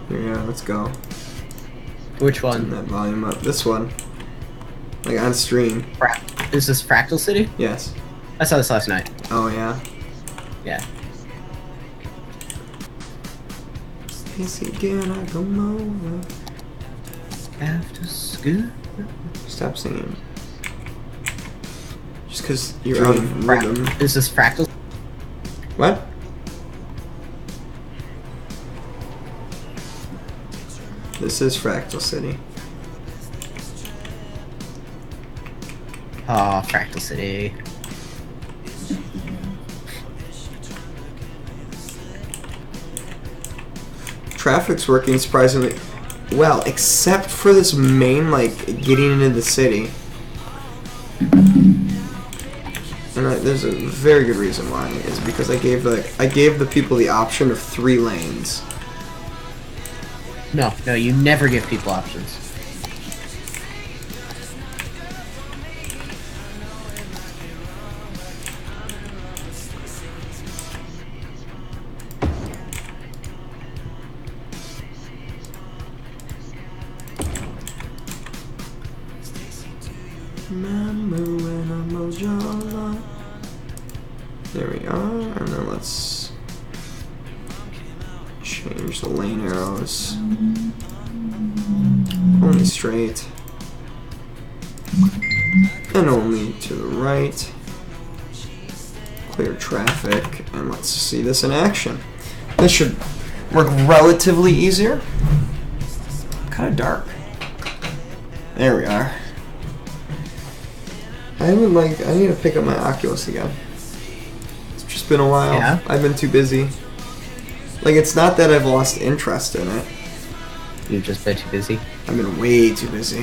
Yeah, let's go. Which Turn one? that volume up. This one. Like on stream. Is this Fractal City? Yes. I saw this last night. Oh yeah. Yeah. After school. Stop singing. Just because you're out of rhythm. Is this Fractal? What? This is Fractal City. Oh, Fractal City. Traffic's working surprisingly well, except for this main, like, getting into the city. And there's a very good reason why. Is because I gave the people the option of 3 lanes. No, you never give people options. There we are, and then let's change the lane arrows. Only straight. And only to the right. Clear traffic, and let's see this in action. This should work relatively easier. Kind of dark. There we are. I need to pick up my Oculus again. It's just been a while. Yeah? I've been too busy. Like, it's not that I've lost interest in it. You've just been too busy? I've been way too busy.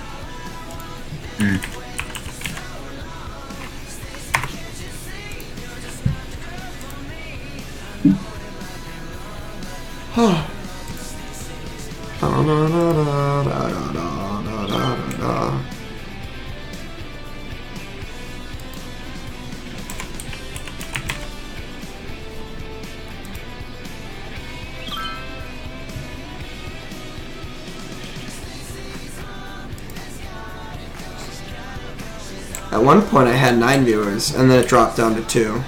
At one point I had 9 viewers, and then it dropped down to 2.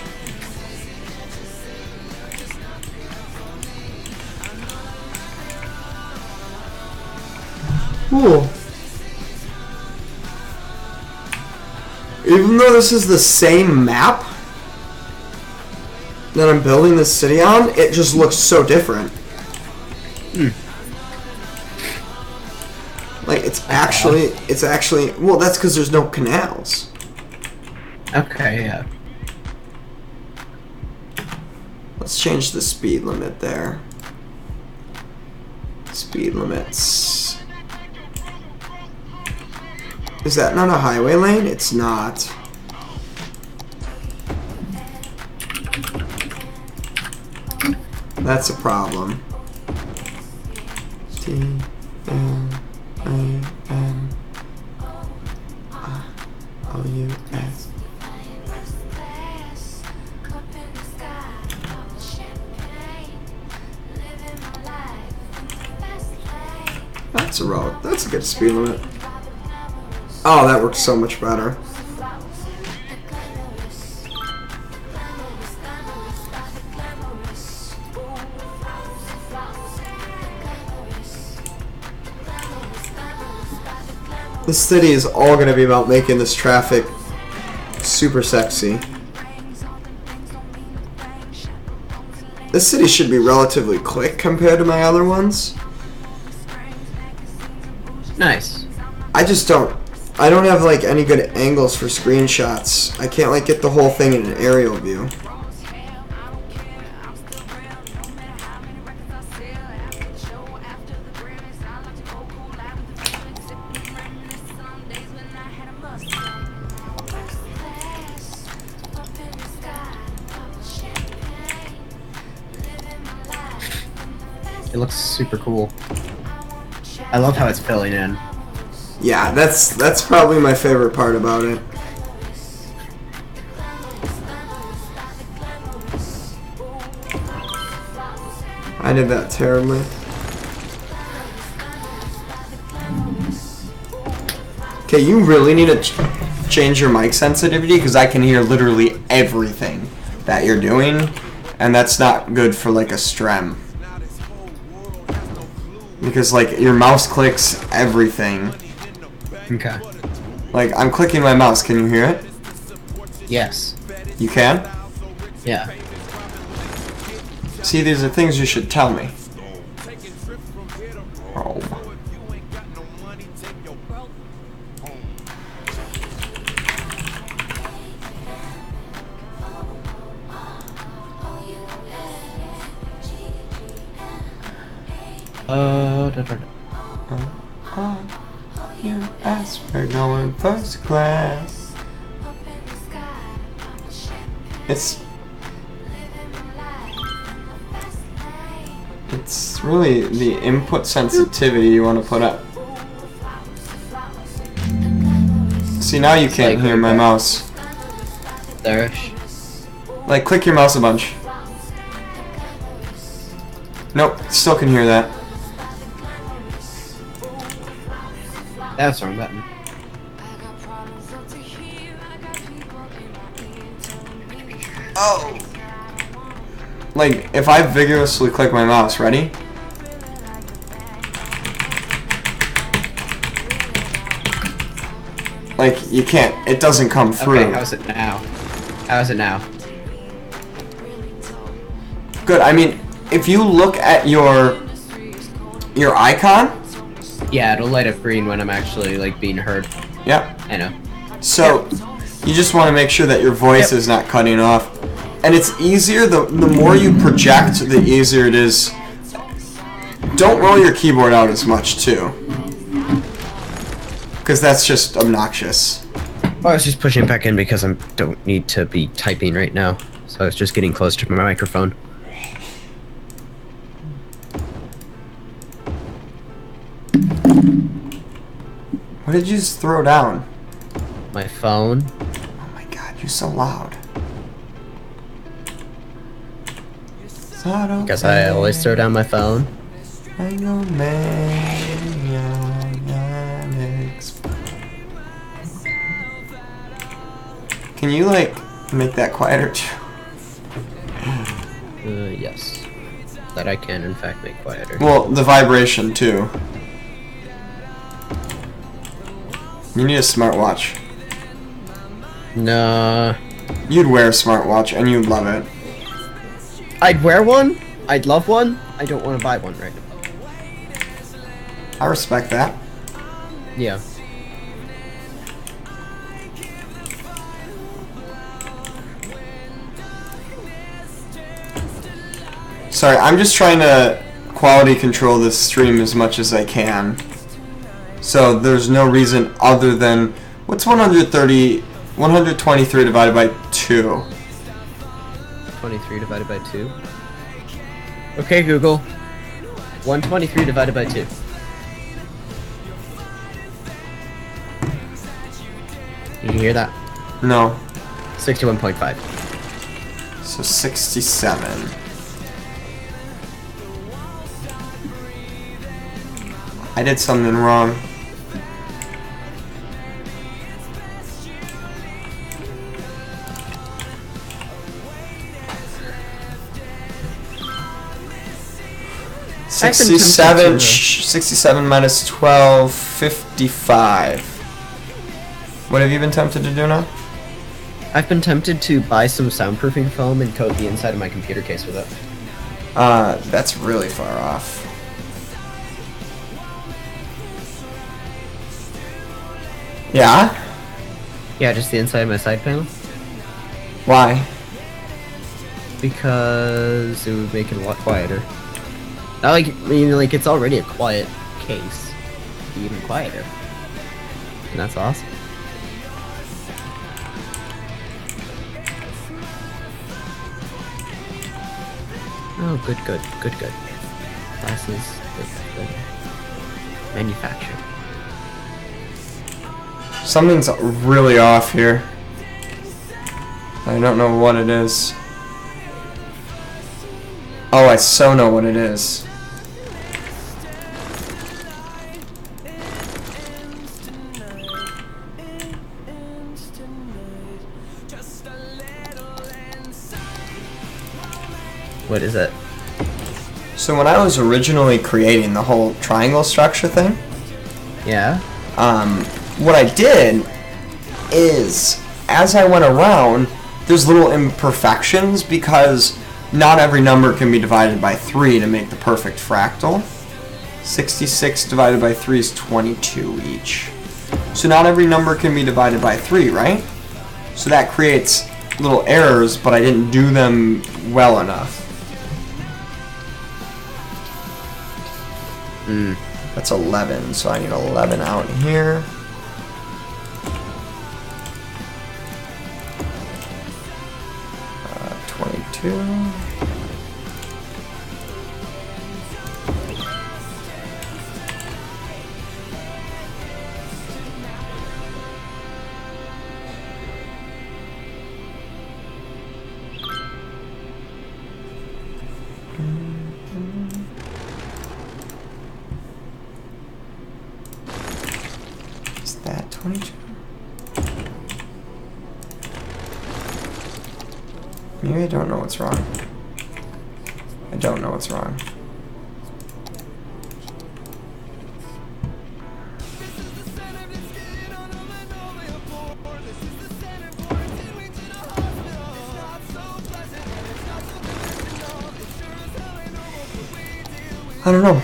Cool. Even though this is the same map that I'm building this city on, it just looks so different. Like, it's actually, well, that's because there's no canals. Okay, yeah. Let's change the speed limit there. Speed limits. Is that not a highway lane? It's not. That's a problem. T-N-A-N-O-U-S. That's a road. That's a good speed limit. Oh, that works so much better. This city is all going to be about making this traffic super sexy. This city should be relatively quick compared to my other ones. Nice. I don't have like any good angles for screenshots. I can't like get the whole thing in an aerial view. It looks super cool. I love how it's filling in. Yeah, that's probably my favorite part about it. I did that terribly. Okay, you really need to change your mic sensitivity because I can hear literally everything that you're doing, and that's not good for like a strem. Because like your mouse clicks everything. Okay. Like I'm clicking my mouse, can you hear it? Yes. You can? Yeah. See, these are things you should tell me. Oh. You asked for going first class. It's really the input sensitivity you want to put up. See, now you can't hear my mouse. There-ish. Like, click your mouse a bunch. Nope, still can hear that. That's the wrong button. Oh! Like, if I vigorously click my mouse, ready? Like, you can't, it doesn't come through. Okay, how's it now? How's it now? Good, I mean, if you look at your icon. Yeah, it'll light up green when I'm actually, like, being heard. Yeah. I know. So, you just want to make sure that your voice is not cutting off. And it's easier, the more you project, the easier it is. Don't roll your keyboard out as much, too. Because that's just obnoxious. Well, I was just pushing it back in because I don't need to be typing right now. So I was just getting close to my microphone. What did you just throw down? My phone. Oh my god, you're so loud. Because I always throw down my phone. Can you, like, make that quieter too? Yes. That I can, in fact, make quieter. Well, the vibration, too. You need a smartwatch. Nah. You'd wear a smartwatch, and you'd love it. I'd wear one. I'd love one. I don't want to buy one right now. I respect that. Yeah. Sorry, I'm just trying to quality control this stream as much as I can. So there's no reason other than... What's 123 divided by 2? 23 divided by 2. Okay, Google. 123 divided by 2. Did you hear that? No. 61.5. So 67. I did something wrong. Sixty-seven minus 12, 55. What have you been tempted to do now? I've been tempted to buy some soundproofing foam and coat the inside of my computer case with it. That's really far off. Yeah? Yeah, just the inside of my side panel. Why? Because it would make it a lot quieter. Not like, I mean, like, it's already a quiet case. It'd be even quieter. And that's awesome. Oh, good. Glasses, good. Manufactured. Something's really off here. I don't know what it is. Oh, I so know what it is. What is it? So when I was originally creating the whole triangle structure thing, Yeah. what I did is, as I went around, there's little imperfections because not every number can be divided by 3 to make the perfect fractal. 66 divided by 3 is 22 each. So not every number can be divided by 3, right? So that creates little errors, but I didn't do them well enough. That's 11, so I need 11 out here. Uh, 22. Is that 22? Maybe I don't know what's wrong. I don't know what's wrong. I don't know.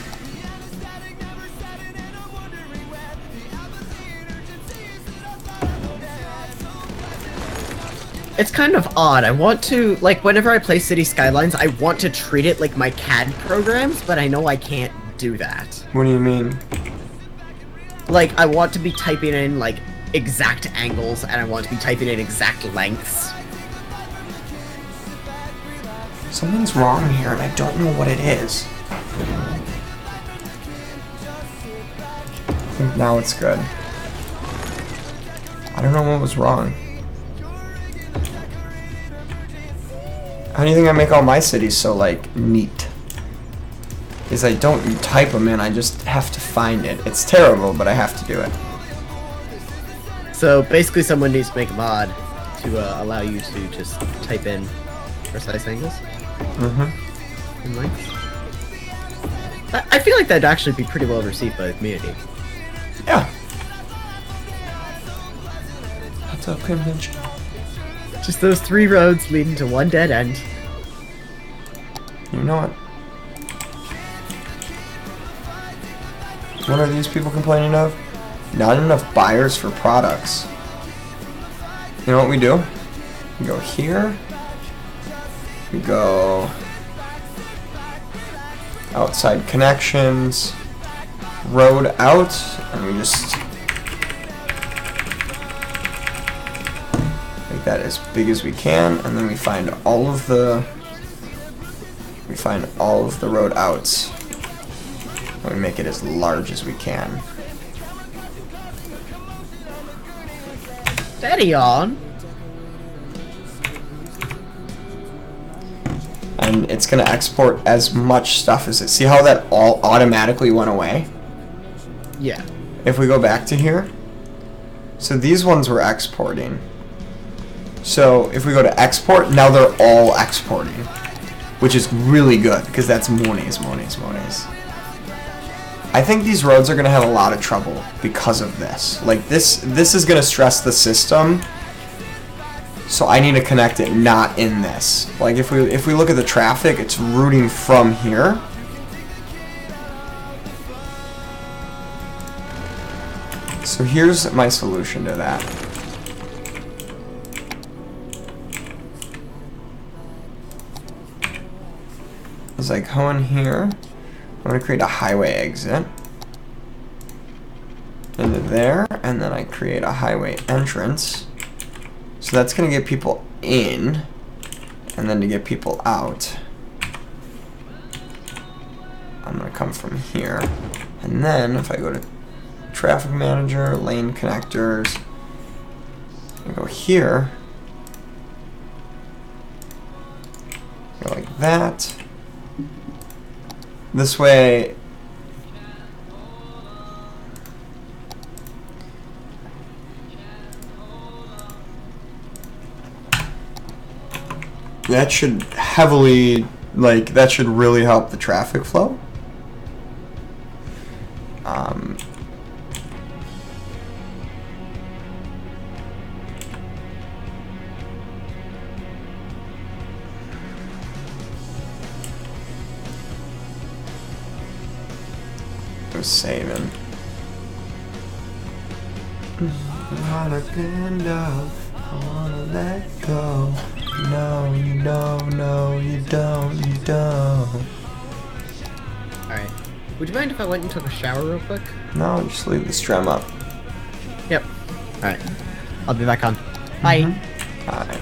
It's kind of odd. I want to, like, whenever I play City Skylines, I want to treat it like my CAD programs, but I know I can't do that. What do you mean? Like, I want to be typing in, like, exact angles, and I want to be typing in exact lengths. Something's wrong here, and I don't know what it is. I think now it's good. I don't know what was wrong. How do you think I make all my cities so, like, neat? Is I don't type them in, I just have to find it. It's terrible, but I have to do it. So, basically someone needs to make a mod to allow you to just type in precise angles and lengths. I feel like that'd actually be pretty well received by the community. Yeah. That's a convention. Just those 3 roads leading to one dead end. You know what? What are these people complaining of? Not enough buyers for products. You know what we do? We go here. We go outside connections, road out, and we just make that as big as we can, and then we find all of the road outs. And we make it as large as we can. Steady on. And it's going to export as much stuff as it. See how that all automatically went away? Yeah. If we go back to here, so these ones were exporting. So if we go to export, now they're all exporting, which is really good because that's monies. I think these roads are going to have a lot of trouble because of this. Like this is going to stress the system. So I need to connect it not in this. Like if we look at the traffic, it's routing from here. So here's my solution to that. It's like go in here. I'm going to create a highway exit into there, and then I create a highway entrance. So that's going to get people in, and then to get people out, I'm going to come from here. And then if I go to traffic manager, lane connectors, I go here, go like that. This way, that should heavily like that should really help the traffic flow. I was saving. I wanna let go. No, you don't. No, you don't. You don't. Alright. Would you mind if I went and took a shower real quick? No, just leave the strum up. Yep. Alright. I'll be back on. Bye. Bye.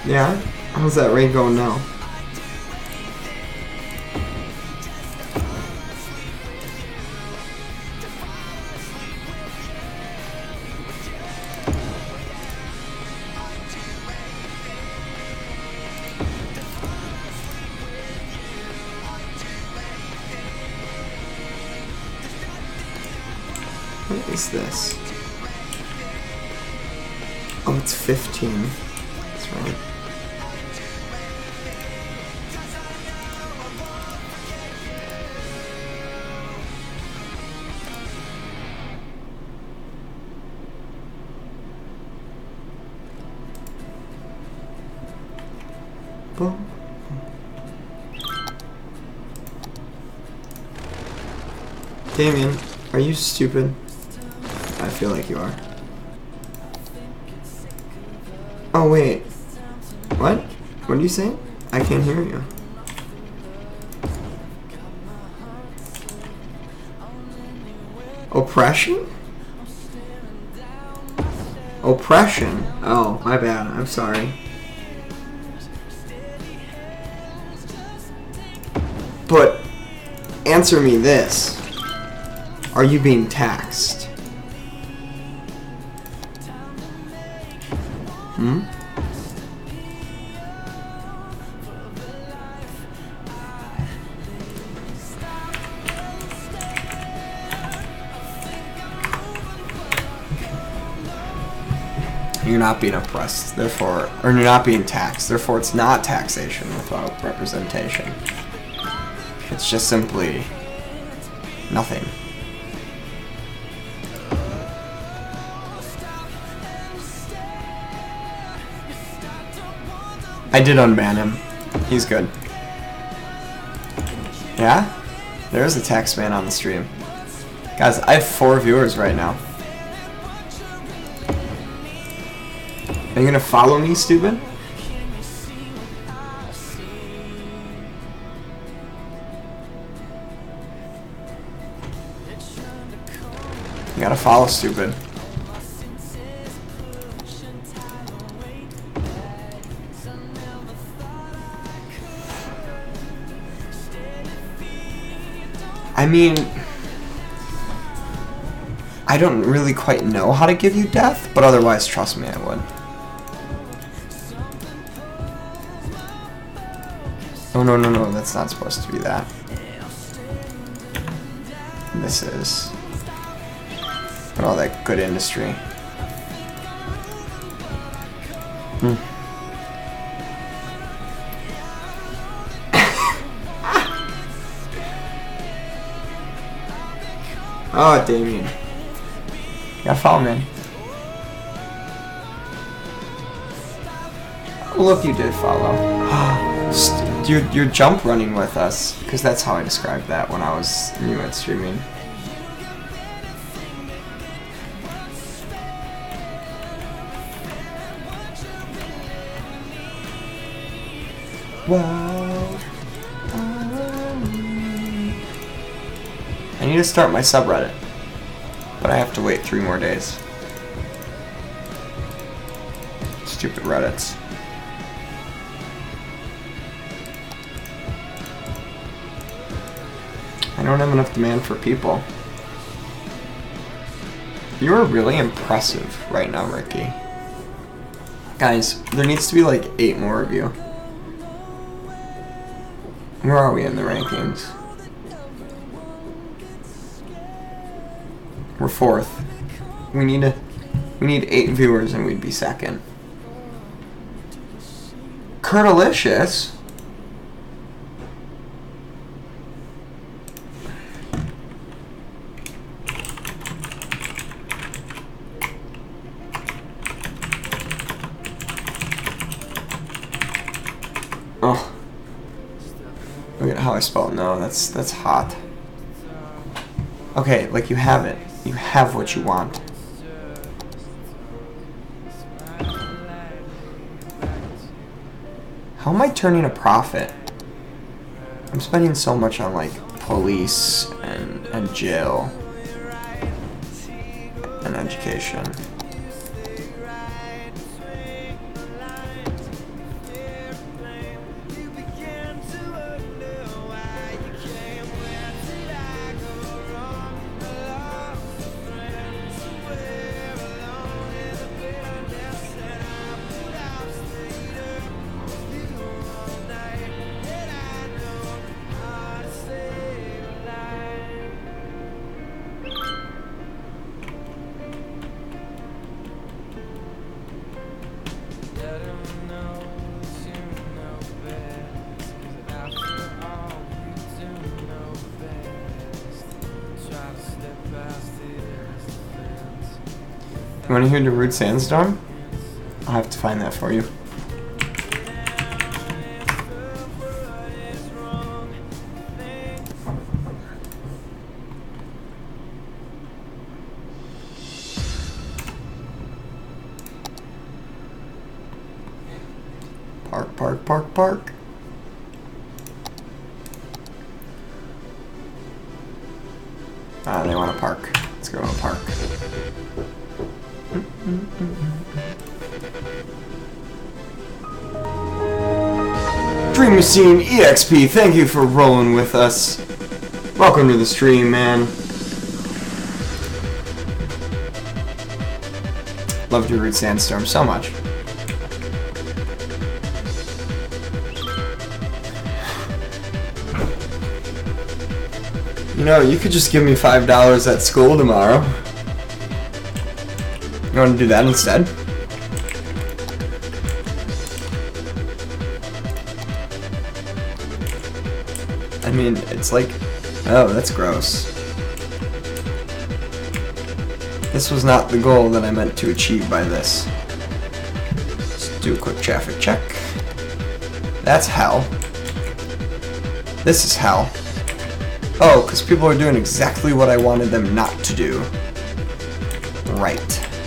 Yeah? How's that rate going now? What is this? Oh, it's 15. That's right. Boom. Damien, are you stupid? I feel like you are. Oh, wait. What? What are you saying? I can't hear you. Oppression? Oppression? Oh, my bad. I'm sorry. But, answer me this. Are you being taxed? Hmm? You're not being oppressed, therefore, or you're not being taxed, therefore it's not taxation without representation. It's just simply nothing. I did unban him. He's good. Yeah? There's a tax ban on the stream. Guys, I have 4 viewers right now. Are you gonna follow me, stupid? You gotta follow, stupid. I mean, I don't really quite know how to give you death, but otherwise, trust me, I would. Oh, no, no, no, that's not supposed to be that. This is. And all that good industry. Hmm. Oh, Damien. You gotta follow me. Oh, look, you did follow. You're jump running with us, because that's how I described that when I was new at streaming. Wow. I need to start my subreddit, but I have to wait 3 more days. Stupid Reddits. I don't have enough demand for people. You are really impressive right now, Ricky. Guys, there needs to be like 8 more of you. Where are we in the rankings? We're 4th. We need 8 viewers and we'd be 2nd. Curtilicious? Oh. Look at how I spell no, that's hot. Okay, like you have it. You have what you want. How am I turning a profit? I'm spending so much on like police and jail and education. You want to hear Darude Sandstorm? I'll have to find that for you. Park, park, park, park. Ah, they want to park. Let's go to a park. Dream Machine EXP, thank you for rolling with us. Welcome to the stream, man. Love Darude Sandstorm so much. You know, you could just give me $5 at school tomorrow. You want to do that instead? I mean, it's like, oh, that's gross. This was not the goal that I meant to achieve by this. Let's do a quick traffic check. That's hell. This is hell. Oh, because people are doing exactly what I wanted them not to do. Right.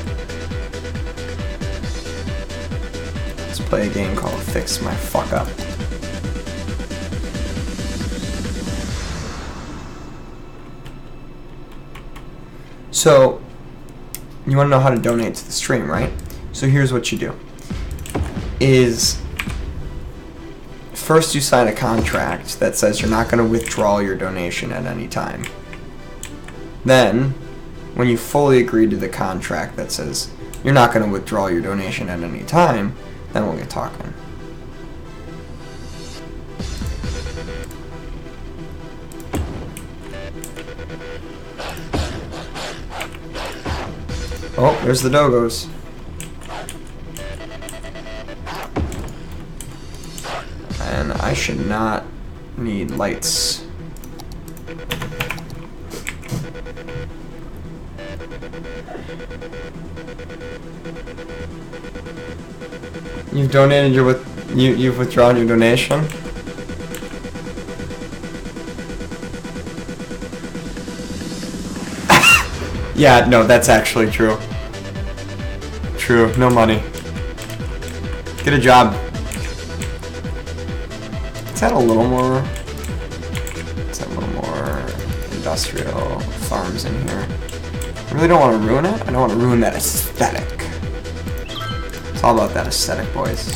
Let's play a game called Fix My Fuck Up. So, you want to know how to donate to the stream, right? So here's what you do. First you sign a contract that says you're not going to withdraw your donation at any time. Then, when you fully agree to the contract that says you're not going to withdraw your donation at any time, then we'll get talking. Oh, there's the doggos. And I should not need lights. You've donated you've withdrawn your donation? Yeah, no, that's actually true. True, no money. Get a job. Let's add a little more. Let's add a little more industrial farms in here. I really don't want to ruin it. I don't want to ruin that aesthetic. It's all about that aesthetic, boys.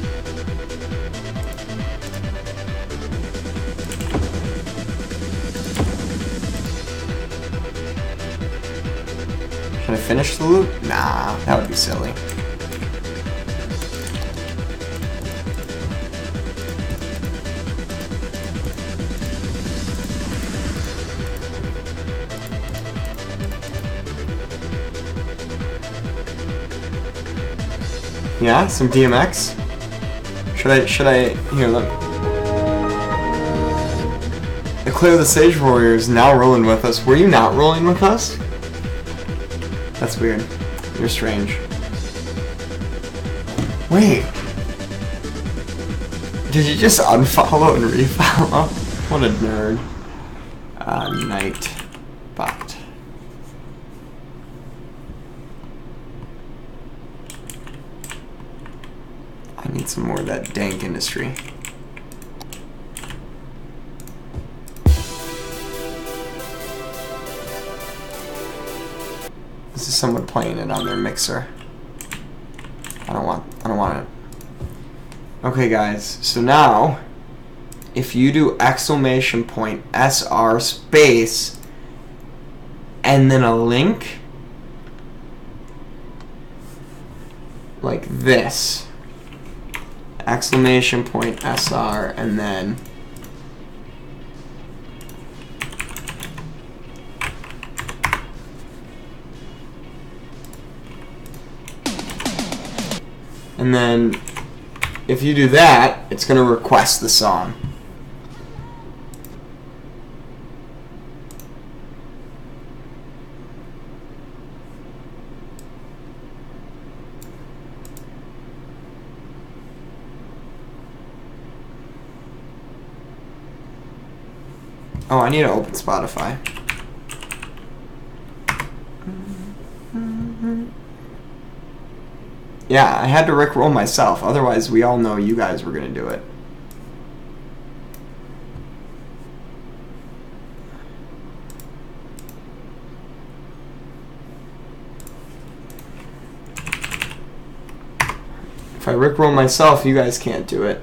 Should I finish the loop? Nah, that would be silly. Yeah, some DMX. Should I here look. The Clear the Sage Warrior is now rolling with us. Were you not rolling with us? That's weird. You're strange. Wait. Did you just unfollow and refollow? What a nerd. Night bot. I need some more of that dank industry. This is someone playing it on their mixer. I don't want it. Okay guys, so now if you do exclamation point SR space and then a link like this, exclamation point SR and then if you do that, it's going to request the song. Oh, I need to open Spotify. Yeah, I had to rickroll myself. Otherwise, we all know you guys were gonna do it. If I rickroll myself, you guys can't do it.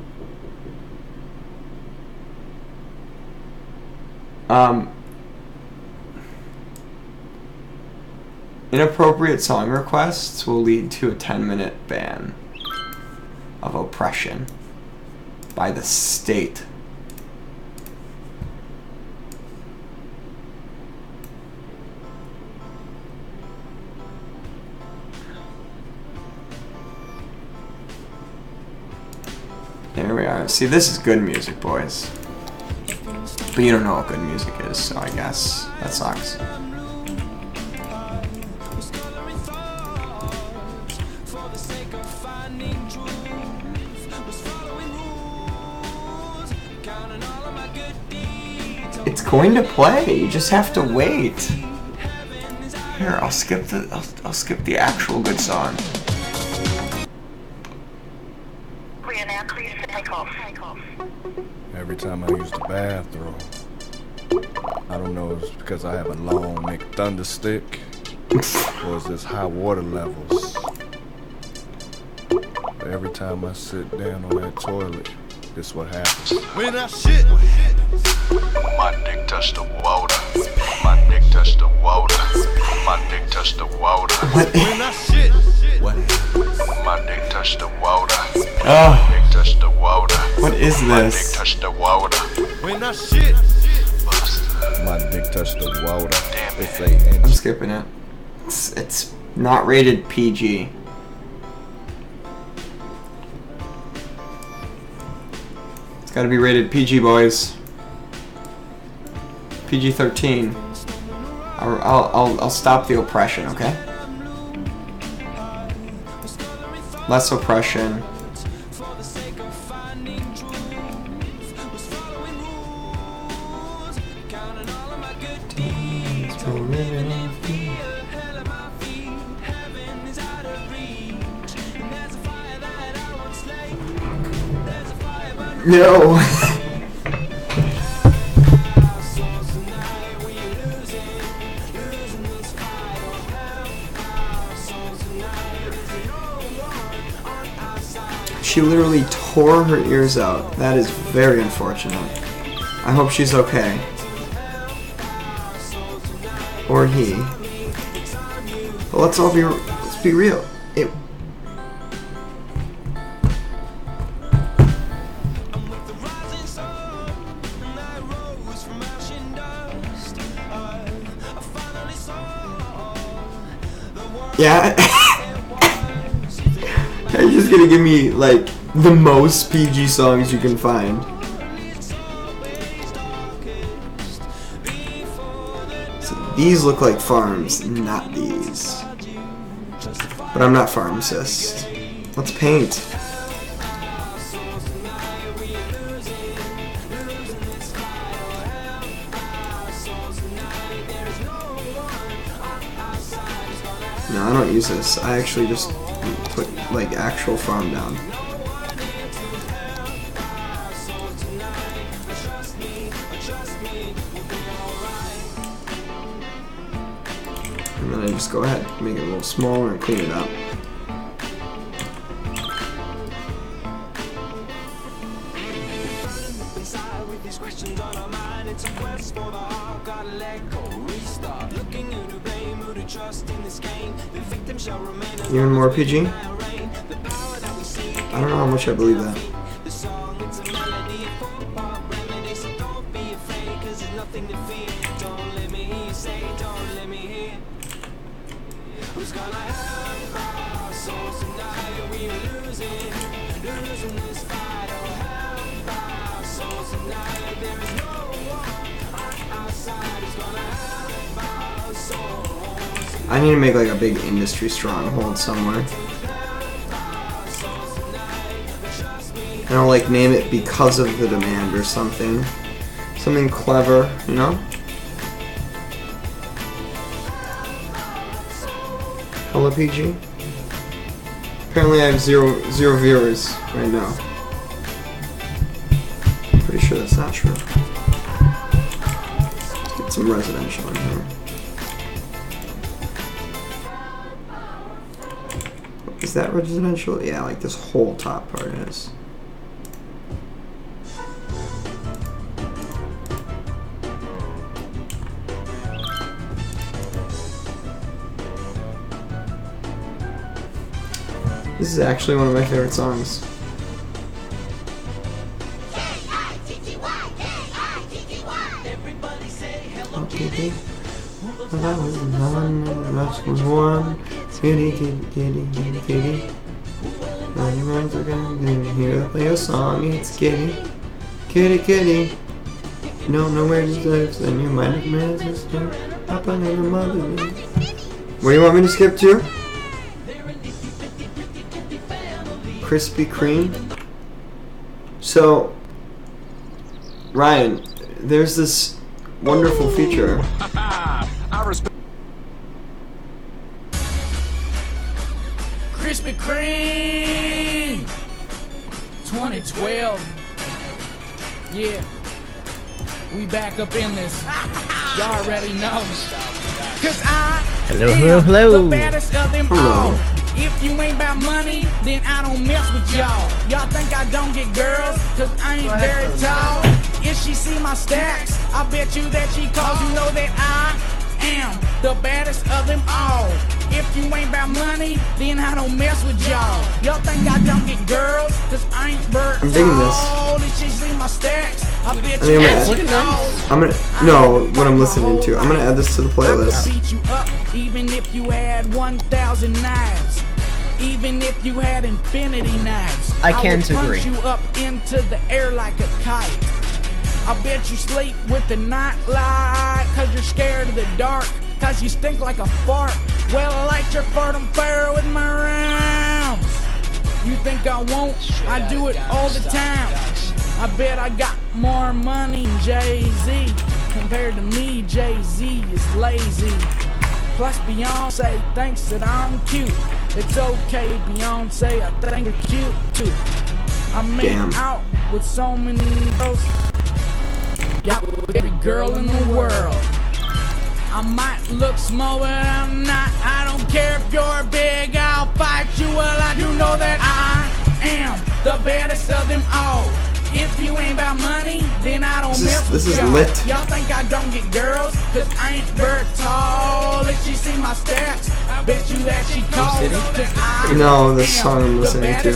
Inappropriate song requests will lead to a 10-minute ban of oppression by the state. There we are. See, this is good music, boys. But you don't know what good music is, so I guess that sucks. It's going to play. You just have to wait. Here, I'll skip the actual good song. Every time I use the bathroom, I don't know if it's because I have a long McThunder stick or is this high water levels. But every time I sit down on that toilet, this is what happens. When I shit, my dick touched the water. My dick touched the water. My dick touched the water. When I shit, my dick touched the water. Oh. My dick touched the water. What is My dick this? touched the water. When I shit, my dick touched the water. It's a I'm skipping it. It's not rated PG. It's got to be rated PG, boys. PG-13. I'll stop the oppression, okay? Less oppression. No. She literally tore her ears out. That is very unfortunate. I hope she's okay. Or he. But let's be real. Yeah. You're just gonna give me like the most PG songs you can find. See, these look like farms, not these. But I'm not pharmacist. Let's paint. No, I don't use this. I actually just put like actual farm down. And then I just go ahead, make it a little smaller and clean it up. Even more PG? I don't know how much I believe that. I need to make like a big industry stronghold somewhere. And I'll like name it because of the demand or something. Something clever, you know? Hello, PG. Apparently I have zero viewers right now. Pretty sure that's not true. Let's get some residential in here. Is that residential? Yeah, like this whole top part is. This is actually one of my favorite songs. I was one, the rest was one. Kitty, kitty, kitty, kitty, kitty. Now your minds are gonna hear play a song. It's kitty, kitty, kitty. You don't know where this lives, and you might have missed this too. Up on the mother. Where do you want me to skip to? Krispy Kreme. So, Ryan, there's this wonderful feature. Krispy Kreme 2012. Yeah, we back up in this. Y'all already know. Cause I am the baddest of them all. If you ain't about money, then I don't mess with y'all. Y'all think I don't get girls, cause I ain't very tall. If she see my stacks, I bet you that she calls. You know that I am the baddest of them all. If you ain't about money, then I don't mess with y'all. Y'all think I don't get girls, cause I ain't very tall. I'm digging this. If she see my stacks, I bet you that she calls. I'm gonna, no, what I'm listening to. I'm gonna add this to the playlist. I beat you up, even if you had 1,000 knives. Even if you had infinity knives. I can't would agree. punch you up into the air like a kite. I bet you sleep with the night light, cause you're scared of the dark, cause you stink like a fart. Well, I light your fart on fire with my rhymes. You think I won't? I do it all the time. I bet I got more money than Jay-Z. Compared to me, Jay-Z is lazy. Plus Beyonce thinks that I'm cute. It's okay, Beyonce, I think you're cute too. I make out with so many girls. Yeah, with every girl in the world. I might look small, but I'm not. I don't care if you're big, I'll fight you. Well, I do know that I am the baddest of them all. If you ain't about money, then I don't mess with y'all. This is lit. Y'all think I don't get girls, cause I ain't very tall. If she see my stats, I bet you that she calls. No, this song I'm listening to.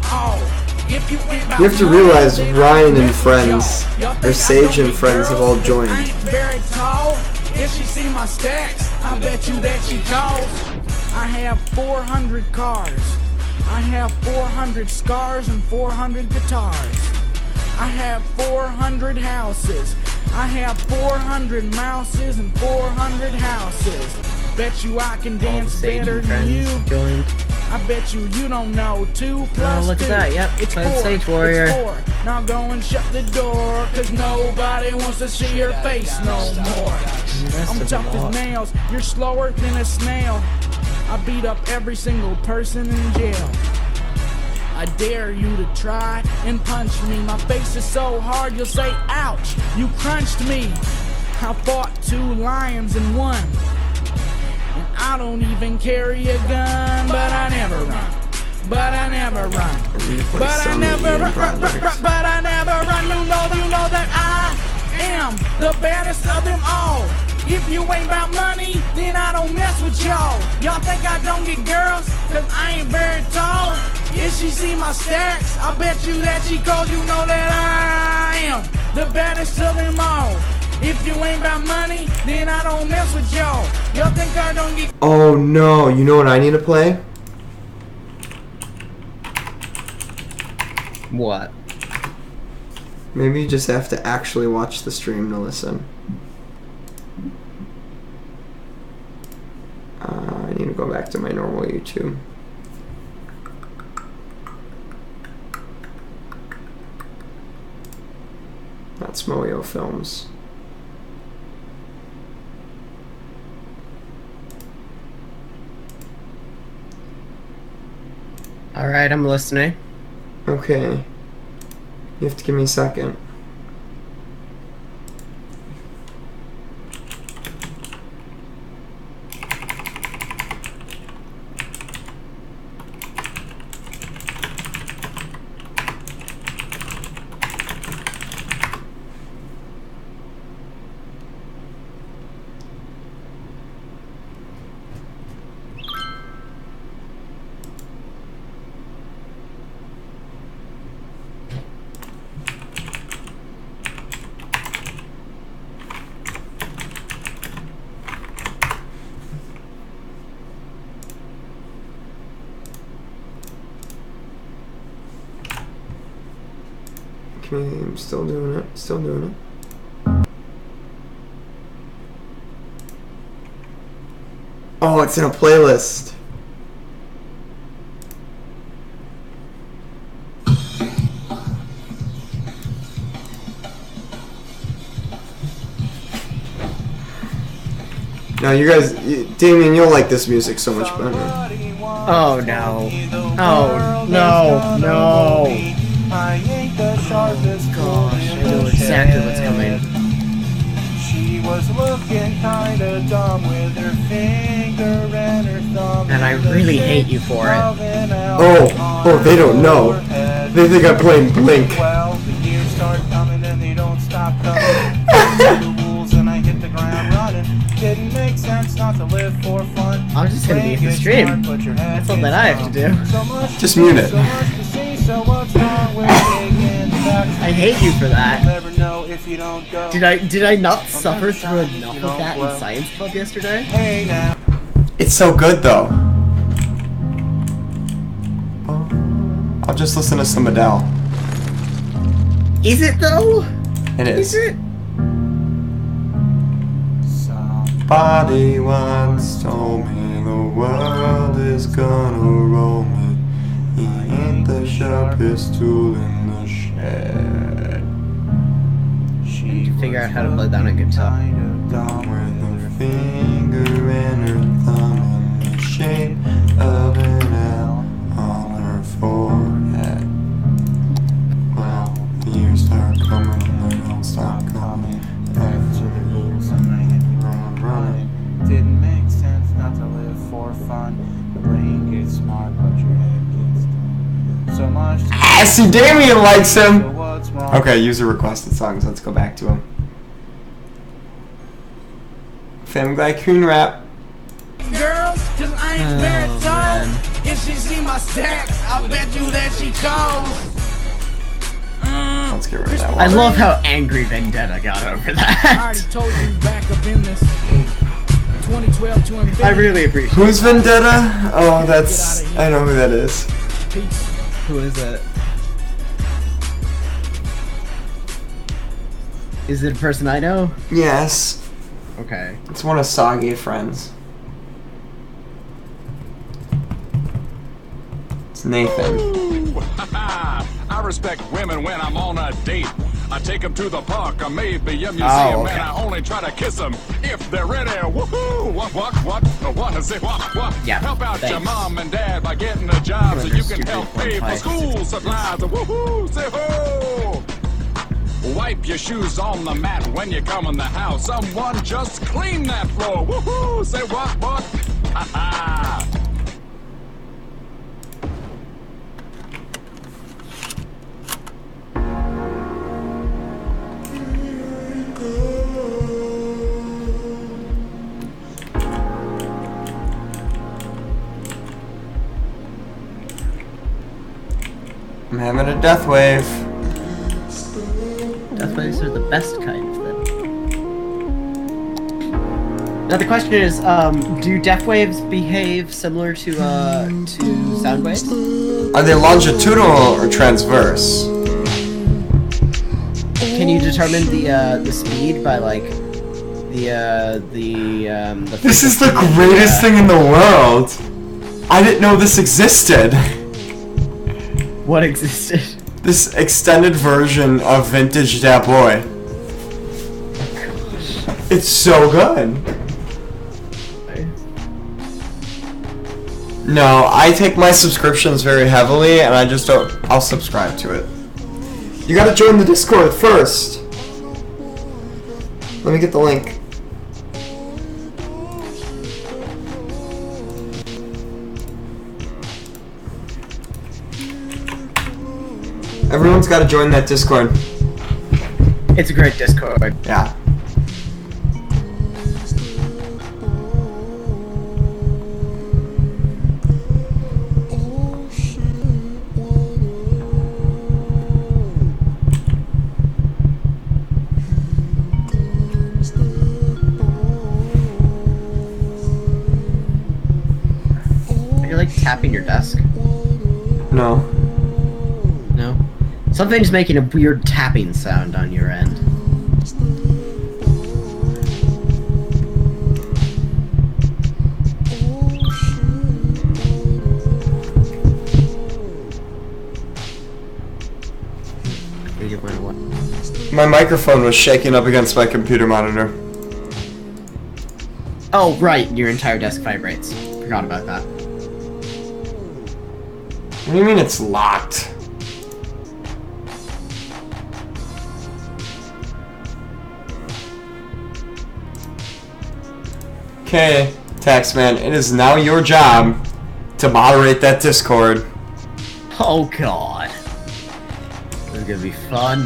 You You have to realize Ryan and friends, or Sage and friends, have all joined. I ain't very tall. If she see my stacks, I bet you that she calls. I have 400 cars. I have 400 scars and 400 guitars. I have 400 houses. I have 400 mouses and 400 houses. Bet you I can dance better than you. I bet you don't know 2 plus 2. Look at that, yep. It's 4. Sage Warrior. It's 4. Now go and shut the door, cause nobody wants to see your face no more. I'm tough as nails, you're slower than a snail. I beat up every single person in jail. I dare you to try and punch me. My face is so hard you'll say, ouch, you crunched me. I fought 2 lions and 1. And I don't even carry a gun, but I never run. But I never run. But I never run. But I never run. You know that I am the baddest of them all. If you ain't about money, then I don't mess with y'all. Y'all think I don't get girls, cause I ain't very tall. If she see my stacks, I bet you that she calls. You know that I am the baddest of them all. If you ain't about money, then I don't mess with y'all. Y'all think I don't get... Oh no, you know what I need to play? What? Maybe you just have to actually watch the stream to listen. I need to go back to my normal YouTube. That's Moyo Films. Alright, I'm listening. Okay. You have to give me a second. I'm still doing it. Still doing it. Oh, it's in a playlist. Now, you guys, Damien, you'll like this music so much better. Oh no. Oh no, no. I ain't the sharpest Gosh, I know exactly what's coming. She was looking kinda dumb with her finger and her thumb. And I really hate you for it. Oh, they don't know. They think I'm playing Blink. Well, the years start coming and they don't stop coming. The rules and I hit the ground running. Didn't make sense not to live for fun. I'm just gonna mute the stream. That's all that I have to do. Just mute it. I hate you for that. Never know if you don't go. Did I not suffer through enough of that in Science Club yesterday? Hey now. It's so good, though. I'll just listen to some Adele. Is it though? It is. Is it? Somebody once told me the world is gonna roll me. He ain't the sharpest tool in the shed. I need to figure out how to play that on a guitar. With her finger and her thumb in the shape of an L on her forehead. Well, the years start coming and they don't stop coming. Back to the rules and I hit the ground running. Didn't make sense not to live for fun. The brain gets smart, but your head gets dumb. So much. Ah, see, Damien likes him! So what's wrong? Okay, user requested songs. Let's go back to him. Family Guy Coon Rap. Girls, cause I ain't baritone. If she see my stacks, I bet you that she calls. Let's get rid of that I one. love how angry Vendetta got over I that. already told you back up in this 2012 to infinity. I really appreciate Who's Vendetta? Oh, that's... I know who that is. Peace. Who is it? Is it a person I know? Yes. Okay. It's one of Sage friends. It's Nathan. I respect women when I'm on a date. I take them to the park or maybe a museum, okay. and I only try to kiss them if they're ready. Woohoo! What? Say what? Yeah, Help out your thanks. mom and dad by getting a job so you can Stupid help pay for 1.5. school supplies. Woohoo! Say ho! Wipe your shoes on the mat when you come in the house. Someone just clean that floor. Woohoo! Say what? Ha ha! I'm having a death wave. Death waves are the best kind of them. Now the question is, do death waves behave similar to sound waves? Are they longitudinal or transverse? Can you determine the speed by like the This is the greatest thing in the world. I didn't know this existed. What existed? This extended version of Vintage Dat Boy. It's so good. No, I take my subscriptions very heavily, and I just don't. I'll subscribe to it. You gotta join the Discord first. Let me get the link. Everyone's gotta join that Discord. It's a great Discord. Yeah. Are you like tapping your desk? No. No? Something's making a weird tapping sound on your end. My microphone was shaking up against my computer monitor. Oh, right, your entire desk vibrates. Forgot about that. What do you mean it's locked? Okay, Taxman, it is now your job to moderate that Discord. Oh god. This is gonna be fun.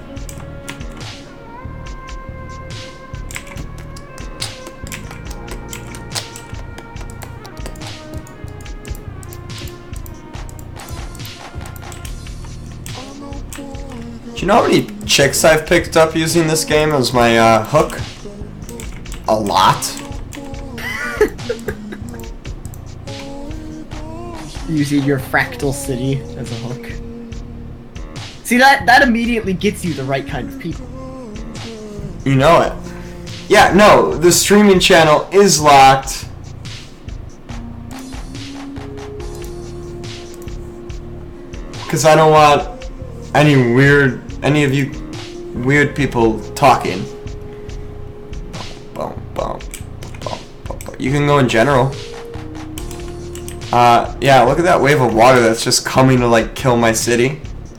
Do you know how many chicks I've picked up using this game as my hook? A lot. Using your fractal city as a hook. See, that immediately gets you the right kind of people. You know it. Yeah, no, the streaming channel is locked. Because I don't want any of you weird people talking. You can go in general. Yeah, look at that wave of water that's just coming to, like, kill my city.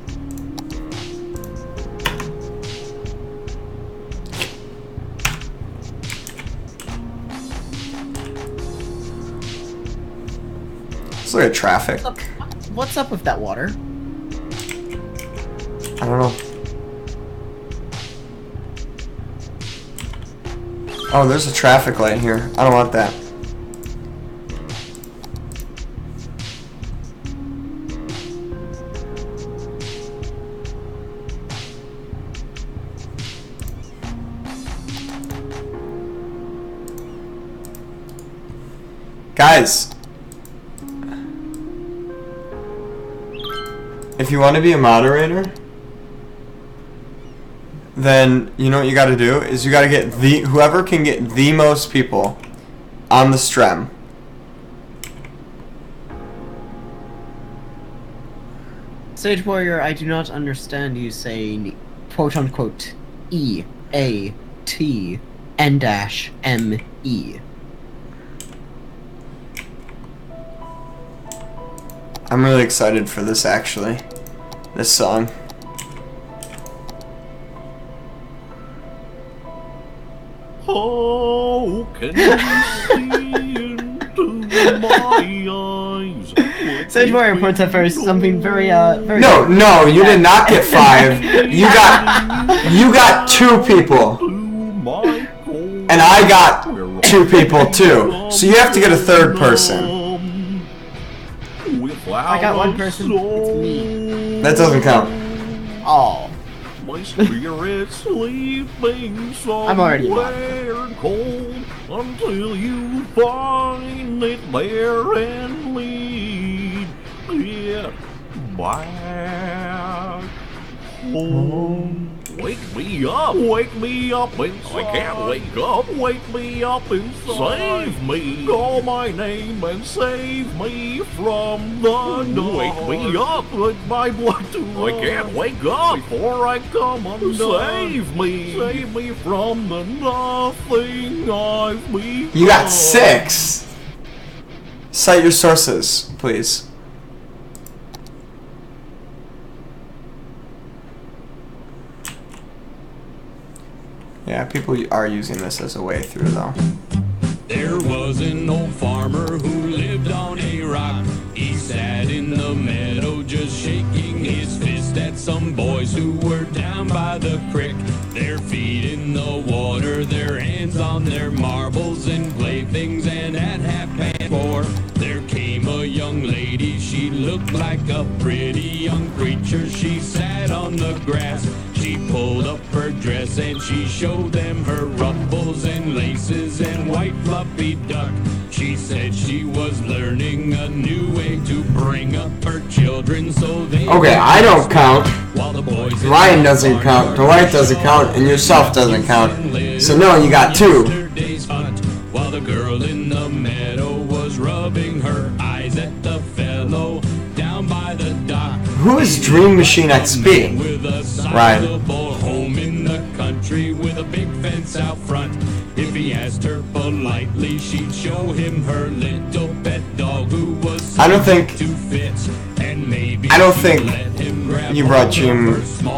Let's look at traffic. What's up with that water? I don't know. Oh, there's a traffic light here. I don't want that. Guys, if you want to be a moderator, then you know what you gotta do is you gotta get whoever can get the most people on the stream. Sage Warrior, I do not understand you saying quote unquote EATN-ME. I'm really excited for this actually. This song. How can you see into my eyes? Sage Warrior points out first something very very. No, you did not get 5. You got 2 people, and I got 2 people too. So you have to get a 3rd person. I got 1 person. It's me. That doesn't count. Oh. My spirit sleeping somewhere cold until you find it there and lead it back home. Wake me up, wake me up inside. I can't wake up, wake me up inside. Save me, call my name and save me from the dark. Wake me up with my blood to run. I can't wake up before I come undone. Save me from the nothing I've become. You got 6. Cite your sources, please. Yeah, people are using this as a way through, though. There was an old farmer who lived on a rock. He sat in the meadow just shaking his fist at some boys who were down by the creek. Their feet in the water, their hands on their marbles and playthings, and at 4:30 there came a young lady. She looked like a pretty young creature. She sat on the grass. She pulled up her dress and she showed them her ruffles and laces and white fluffy duck. She said she was learning a new way to bring up her children so they... Okay, I don't count. While the boys Ryan doesn't count. Dwight doesn't count. And yourself doesn't count. So no, you got 2. While the girl in the meadow was rubbing her eyes at the fellow down by the dock. Who is Dream Machine XP? Ryan. Home in the country with a big fence out front. If he asked her politely, she'd show him her little pet dog who was I don't think to fit. And maybe you brought Dream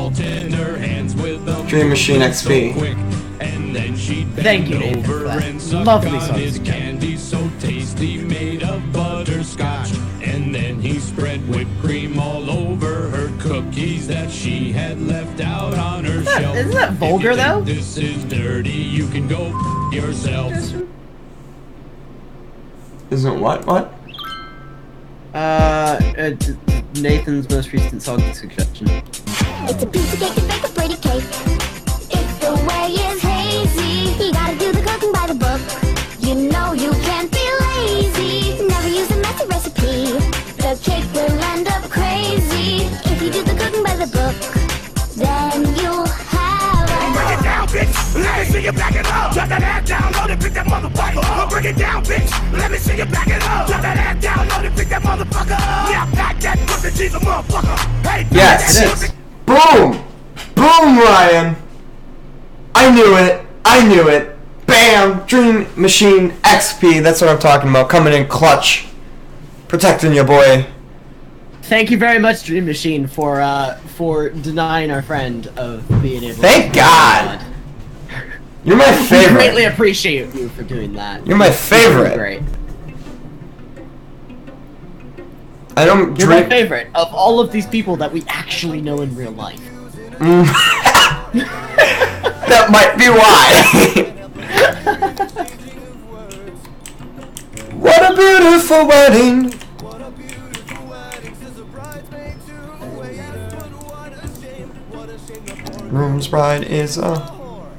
Machine XP. And then she'd Thank you, Nathan, for that lovely song his suggestion. candy so tasty made of butterscotch. And then he spread whipped cream all over her cookies that she had left out on her shelf. Isn't that vulgar, If you though? think this is dirty, you can go yourself. Isn't what? Nathan's most recent song suggestion. It's a piece of cake to bake a pretty cake. If the way is hazy, you gotta do the cooking by the book. You know you can't be lazy. Never use a messy recipe. The cake will end up crazy. If you do the cooking by the book, then you'll have a... Break it down, bitch. Let me see you back it up. Drop that ass down, load it, pick that motherfucker up. Break it down, bitch. Let me see you back it up. Drop that ass down, load it, pick that motherfucker up. Yeah, back that pussy, she's a motherfucker. Hey, Yes. It is. Boom! Boom, Ryan! I knew it. Bam! Dream Machine XP, that's what I'm talking about. Coming in clutch. Protecting your boy. Thank you very much, Dream Machine, for denying our friend of being able Thank to... God! You're my We favorite. greatly appreciate you for doing that. You're my favorite. Great. I don't You're my drink. favorite of all of these people that we actually know in real life. That might be why. What a beautiful wedding. Room's bride is a...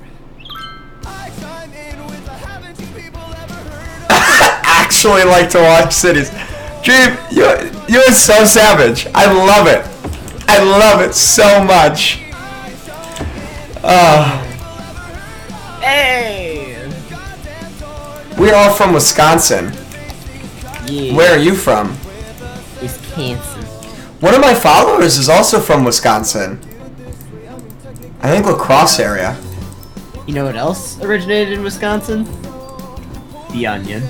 actually like to watch cities. Dream, you're so savage. I love it. I love it so much. Hey! We're all from Wisconsin. Yeah. Where are you from? Wisconsin. One of my followers is also from Wisconsin. I think La Crosse area. You know what else originated in Wisconsin? The Onion.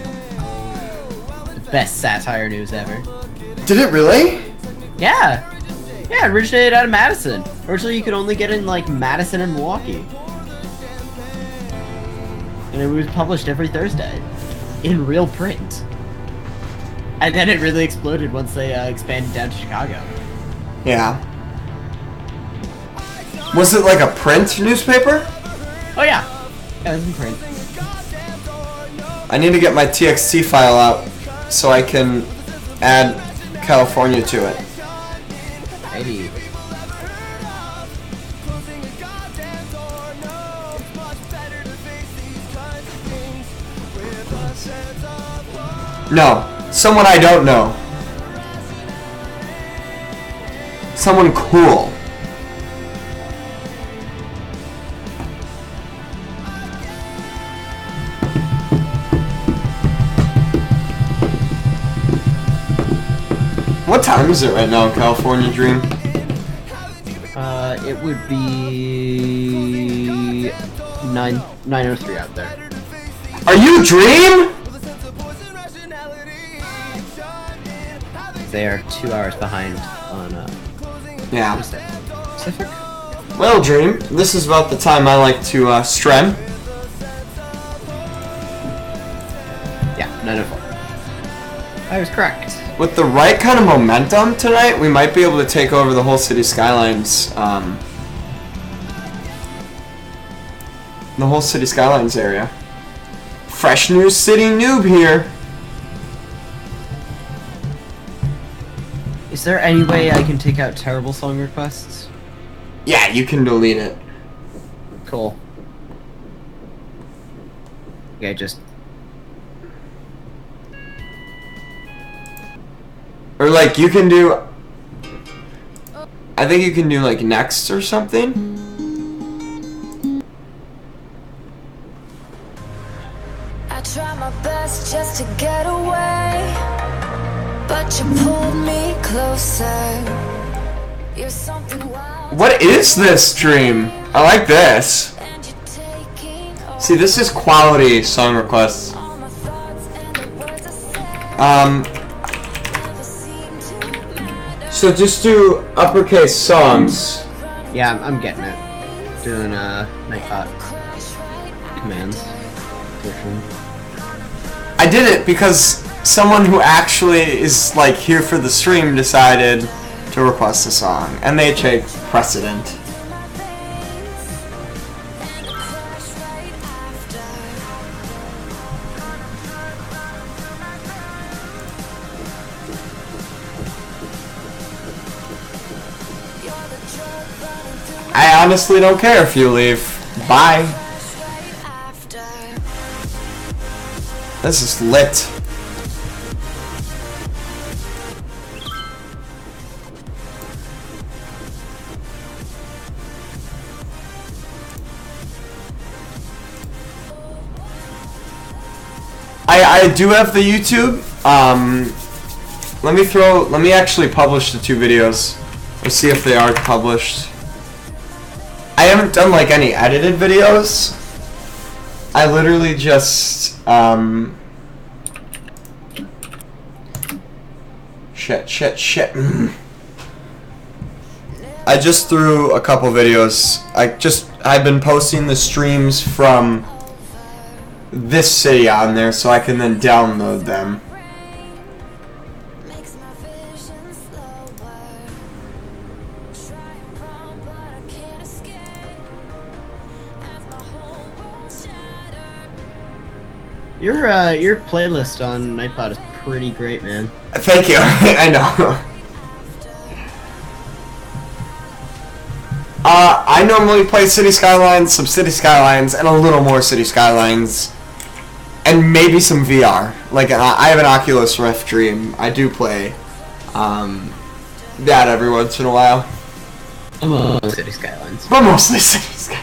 The best satire news ever. Did it really? Yeah! Yeah, it originated out of Madison. Originally, you could only get in, like, Madison and Milwaukee. And it was published every Thursday. In real print. And then it really exploded once they expanded down to Chicago. Yeah. Was it like a print newspaper? Oh yeah! Yeah, it was in print. I need to get my TXT file out so I can add California to it. Maybe. No, someone I don't know. Someone cool. What time is it right now, California Dream? It would be 9:03 out there. Are you Dream? They are 2 hours behind on Yeah. Pacific. Well, Dream, this is about the time I like to stream. Yeah, 9:04. I was correct. With the right kind of momentum tonight, we might be able to take over the whole City Skylines, the whole City Skylines area. Fresh new city noob here. Is there any way I can take out terrible song requests? Yeah, you can delete it. Cool. Okay, just... Or like you can do, I think you can do like next or something. I try my best just to get away, but you pulled me closer. You're something wild. What is this Dream? I like this. And you're taking over See, this is quality song requests. all my thoughts and the words I say. Never seem to matter. So just do uppercase songs. Yeah, I'm getting it. Doing, Nightbot commands. Portion. I did it because someone who actually is like here for the stream decided to request a song, and they take precedent. I honestly don't care if you leave. Bye. This is lit. I do have the YouTube. Let me actually publish the 2 videos. Let's see if they are published. I haven't done like any edited videos. I literally just shit. I just threw a couple videos. I've been posting the streams from this city on there so I can then download them. Makes my vision slower. Try and run, but I can't escape. As my whole world shattered. Your playlist on Nightbot is pretty great, man. Thank you. I know. I normally play City Skylines, some City Skylines, and a little more City Skylines. And maybe some VR. Like, I have an Oculus Rift Dream. I do play that every once in a while. I'm on City Skylines. But mostly City Skylines.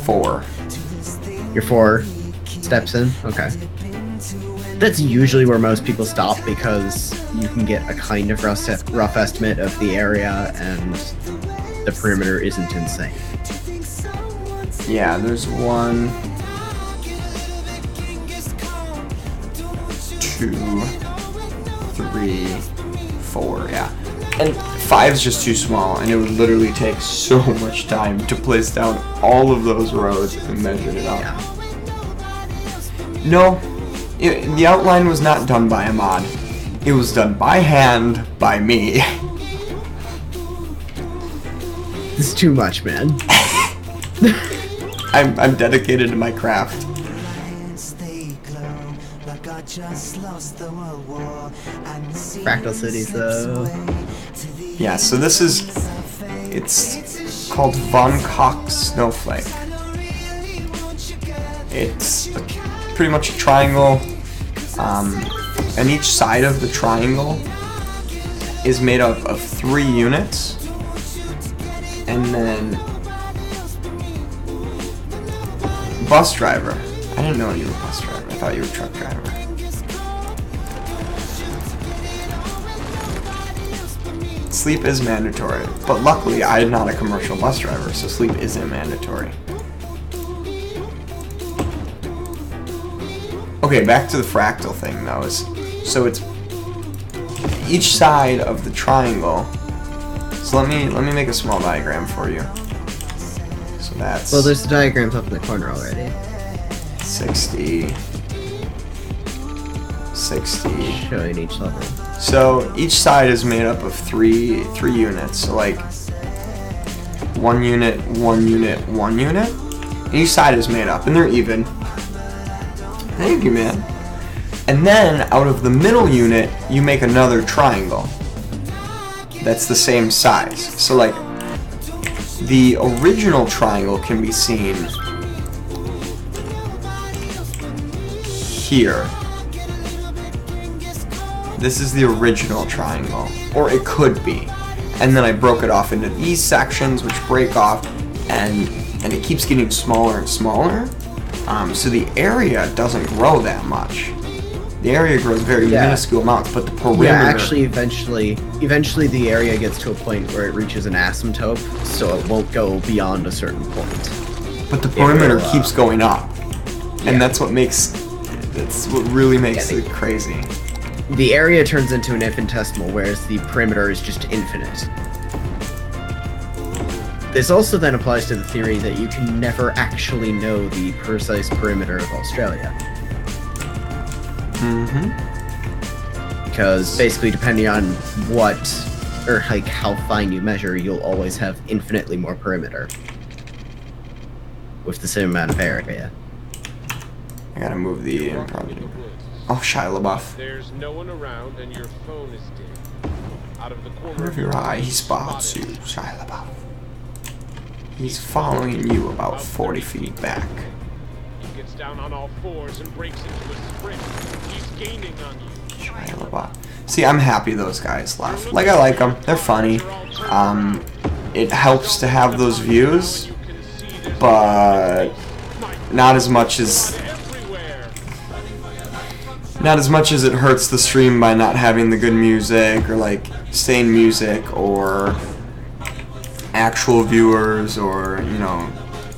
4. You're 4 steps in? Okay. That's usually where most people stop because you can get a kind of rough estimate of the area and the perimeter isn't insane. Yeah, there's 1, 2, 3, 4, yeah. And 5's just too small, and it would literally take so much time to place down all of those rows and measure it out. Yeah. No, the outline was not done by a mod. It was done by hand by me. This is too much, man. I'm dedicated to my craft. Fractal Cities, though. Yeah, so this is, it's called Von Koch Snowflake. It's pretty much a triangle, and each side of the triangle is made up of 3 units, and then bus driver. I didn't know you were a bus driver. I thought you were a truck driver. Sleep is mandatory, but luckily I'm not a commercial bus driver, so sleep isn't mandatory. Okay, back to the fractal thing though. So it's each side of the triangle. So let me make a small diagram for you. So that's, well, there's the diagrams up in the corner already. 60, 60. Showing each level. So each side is made up of three units. So like 1 unit, 1 unit, 1 unit. And each side is made up, and they're even. Thank you, man. And then out of the middle unit, you make another triangle. That's the same size. So like the original triangle can be seen here. This is the original triangle, or it could be. And then I broke it off into these sections, which break off, and it keeps getting smaller and smaller. So the area doesn't grow that much. The area grows very minuscule amounts, but the perimeter... Yeah, actually, eventually the area gets to a point where it reaches an asymptote, so it won't go beyond a certain point. But the perimeter keeps going up, and that's what really makes it crazy. The area turns into an infinitesimal, whereas the perimeter is just infinite. This also then applies to the theory that you can never actually know the precise perimeter of Australia. Mm-hmm. Because basically, depending on what, or like how fine you measure, you'll always have infinitely more perimeter with the same amount of area. I gotta move the project. Oh, Shia LaBeouf. There's no one around and your phone is dead. Out of the corner of your eye, he spots you, Shia LaBeouf. He's following you about 40 feet back. He gets down on all fours and breaks into a sprint. He's gaining on you. Shia LaBeouf. See, I'm happy those guys left. Like, I like them. They're funny. It helps to have those views, but not as much as it hurts the stream by not having the good music, or like sane music, or actual viewers, or, you know.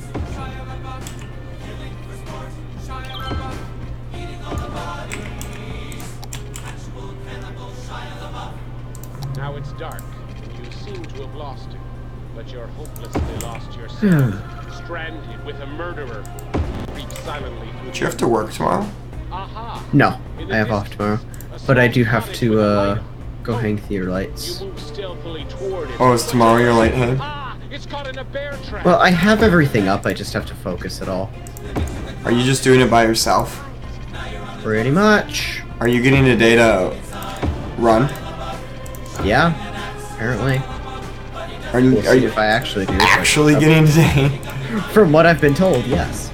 Now it's dark, and you seem to have lost it, but you're hopelessly lost yourself, stranded with a murderer. Creep silently. Do you have to work tomorrow? No, I have off tomorrow, but I do have to go hang theater lights. Oh, is tomorrow your light hang? Well, I have everything up, I just have to focus it all. Are you just doing it by yourself? Pretty much. Are you getting a day to run? Yeah, apparently. Are you if I actually do. Actually getting a day? From what I've been told, yes.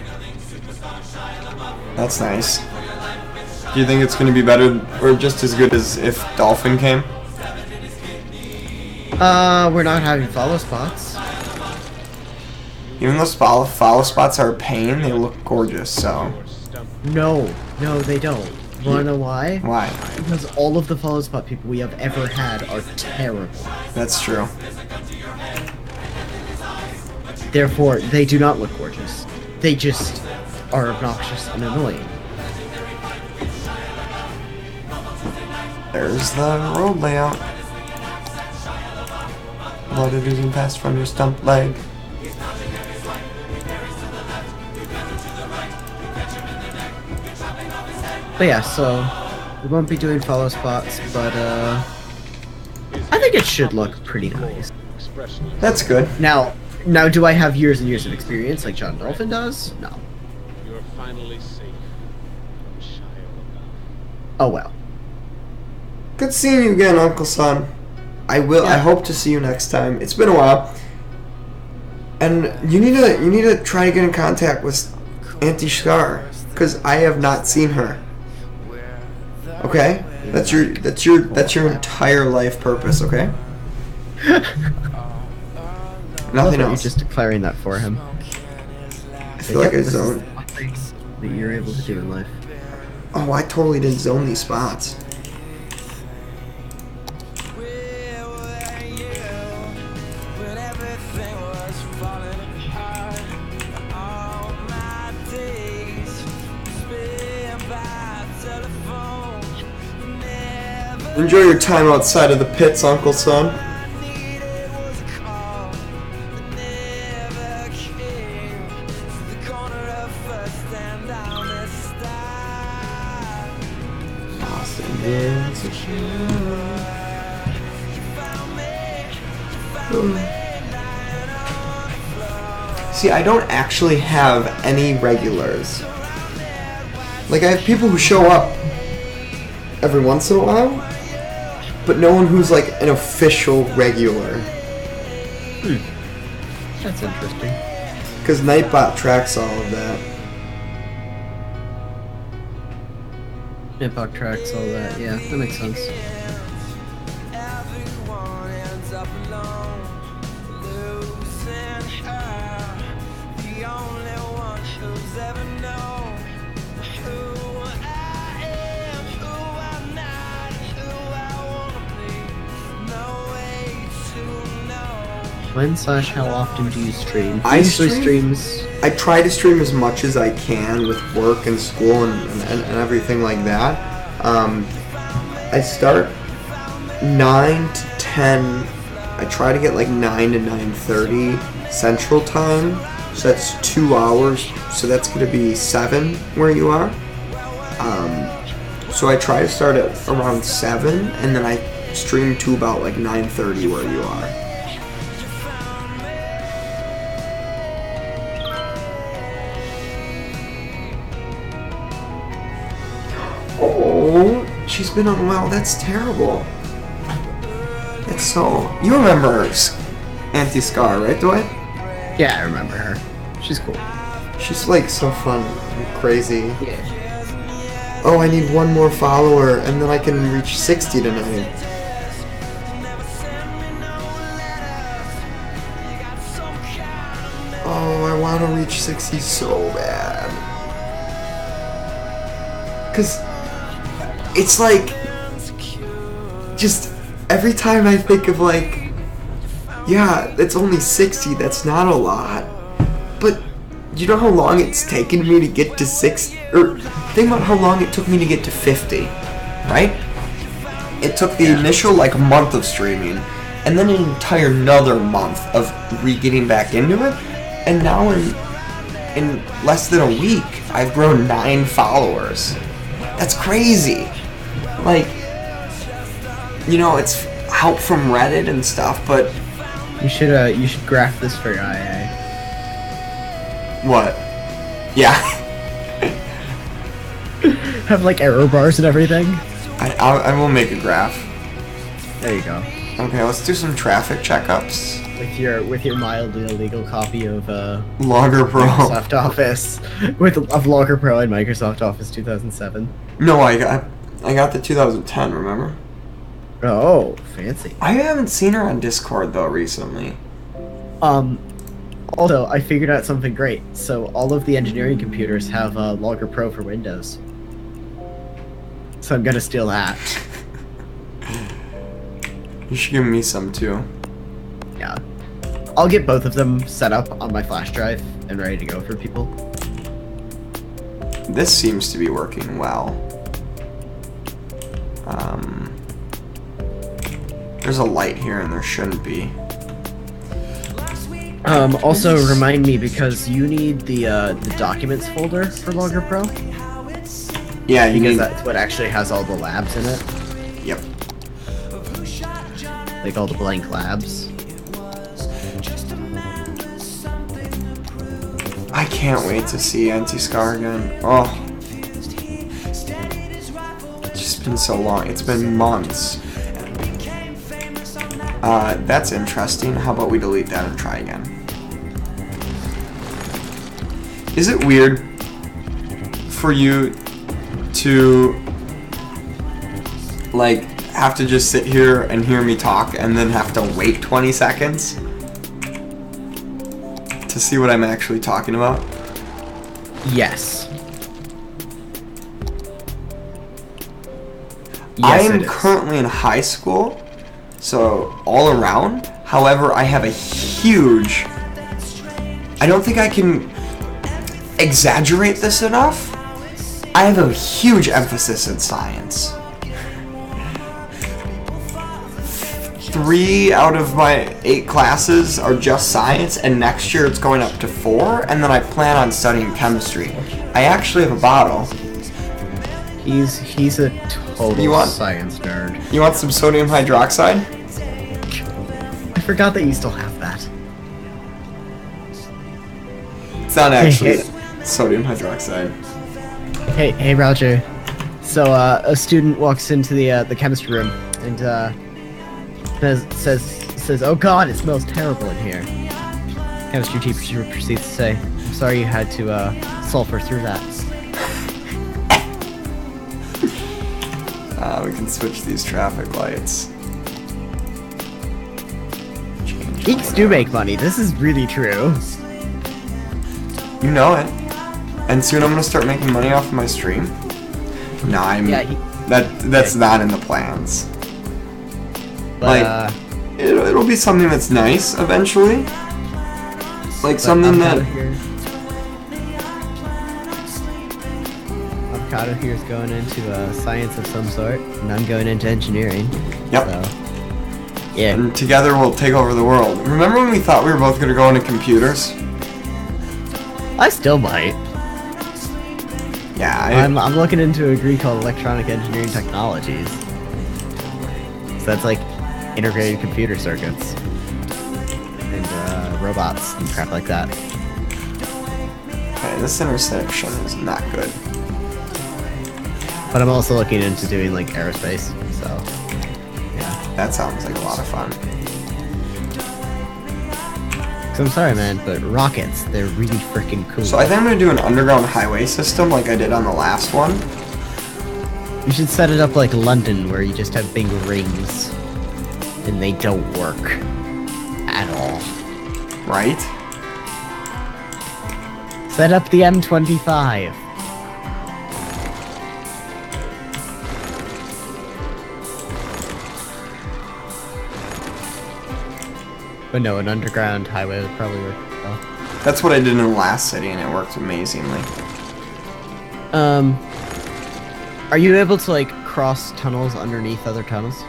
That's nice. Do you think it's going to be better or just as good as if Dolphin came? We're not having follow spots. Even though follow spots are a pain, they look gorgeous, so. No, they don't. You wanna know why? Why? Because all of the follow spot people we have ever had are terrible. That's true. Therefore, they do not look gorgeous. They just are obnoxious and annoying. There's the road layout. Loaded using fast from your stump leg. But yeah, so we won't be doing follow spots, but I think it should look pretty nice. That's good. Now, do I have years and years of experience like John Dolphin does? No. You're finally safe from Shia LaBeouf. Oh well. Good seeing you again, Uncle Son. I hope to see you next time. It's been a while. And you need to try to get in contact with Auntie Scar, because I have not seen her. Okay? That's your entire life purpose, okay? Nothing You're else. just declaring that for him. I feel like I zoned. That you're able to do in life. Oh, I totally didn't zone these spots. Enjoy your time outside of the pits, Uncle Son. See, I don't actually have any regulars. Like, I have people who show up every once in a while, but no one who's like an official regular. That's interesting. Because Nightbot tracks all of that. Nightbot tracks all that, yeah, that makes sense. When/how often do you stream? I Usually stream- streams. I try to stream as much as I can with work and school and everything like that. I start 9 to 10. I try to get like 9 to 9:30 Central Time. So that's 2 hours. So that's going to be 7 where you are. So I try to start at around 7, and then I stream to about like 9:30 where you are. Oh, she's been unwell. That's terrible. It's so... You remember Auntie Scar, right, Dwight? Yeah, I remember her. She's cool. She's like so fun and crazy. Yeah. Oh, I need one more follower, and then I can reach 60 tonight. Oh, I want to reach 60 so bad. Because it's like, just every time I think of like, yeah, it's only 60, that's not a lot. But you know how long it's taken me to get to 60? Or think about how long it took me to get to 50, right? It took the initial like month of streaming, and then an entire another month of getting back into it, and now in less than a week, I've grown 9 followers. That's crazy. Like, you know, it's help from Reddit and stuff, but You should graph this for your IA. what? Yeah. Have like error bars and everything. I will make a graph. There you go. Okay, let's do some traffic checkups. With your mildly illegal copy of Logger Pro. Microsoft Office, of Logger Pro and Microsoft Office 2007. No, I got the 2010. Remember? Oh, fancy. I haven't seen her on Discord though recently. Also, I figured out something great. So all of the engineering computers have Logger Pro for Windows. So I'm gonna steal that. You should give me some too. Yeah. I'll get both of them set up on my flash drive and ready to go for people. This seems to be working well. There's a light here and there shouldn't be. Also remind me, because you need the documents folder for Logger Pro. Yeah, you because need... that's what actually has all the labs in it. Yep. Like all the blank labs. I can't wait to see Anti-Scar again. Oh. It's just been so long. It's been months. That's interesting. How about we delete that and try again? Is it weird for you to, like, have to just sit here and hear me talk and then have to wait 20 seconds to see what I'm actually talking about? Yes. I am currently in high school, so all around. However, I have a huge... I don't think I can exaggerate this enough. I have a huge emphasis in science. 3 out of my 8 classes are just science, and next year it's going up to 4, and then I plan on studying chemistry. I actually have a bottle. He's a total science nerd. You want some sodium hydroxide? I forgot that you still have that. It's not actually sodium hydroxide. Hey, Roger. So, a student walks into the chemistry room and says, "Oh God, it smells terrible in here." Chemistry teacher proceeds to say, "I'm sorry you had to sulfur through that." We can switch these traffic lights. Geeks do make money. This is really true. You know it. And soon I'm gonna start making money off of my stream. No, that's not in the plans. But, like, it'll be something that's nice eventually. Like something that. Avocado here is going into science of some sort, and I'm going into engineering. Yep. So, yeah. And together we'll take over the world. Remember when we thought we were both gonna go into computers? I still might. Yeah, I'm looking into a degree called Electronic Engineering Technologies. So that's like integrated computer circuits and robots and crap like that. Okay, this intersection is not good. But I'm also looking into doing like aerospace, so yeah. That sounds like a lot of fun. So I'm sorry, man, but rockets, they're really freaking cool. So I think I'm gonna do an underground highway system like I did on the last one. You should set it up like London, where you just have big rings, and they don't work at all. Right? Set up the M25. But no, an underground highway would probably work well. That's what I did in the last city, and it worked amazingly. Are you able to like cross tunnels underneath other tunnels?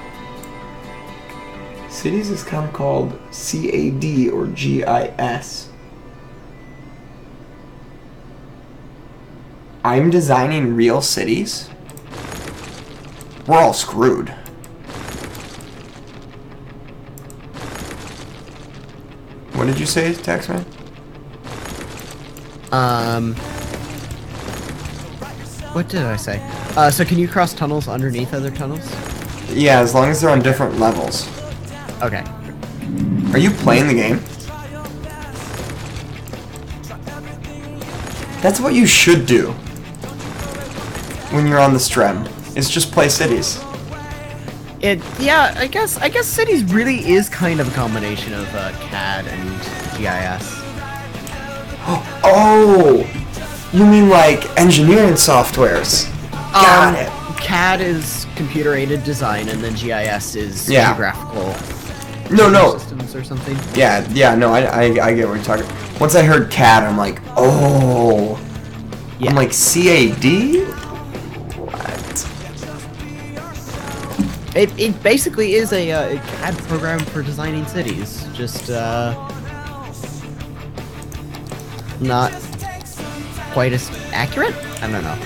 Cities is kind of called CAD or GIS. I'm designing real cities. We're all screwed. What did you say, Taxman? What did I say? So can you cross tunnels underneath other tunnels? Yeah, as long as they're on different levels. Okay. Are you playing the game? That's what you should do when you're on the stream, is just play cities. Yeah, I guess Cities really is kind of a combination of CAD and GIS. Oh, you mean like engineering softwares? Got it. CAD is computer-aided design, and then GIS is Yeah. geographical No. systems or something. Yeah, no, I get what you're talking. Once I heard CAD, I'm like, oh. Yeah. I'm like, CAD? What? It basically is a CAD program for designing cities, just not quite as accurate? I don't know.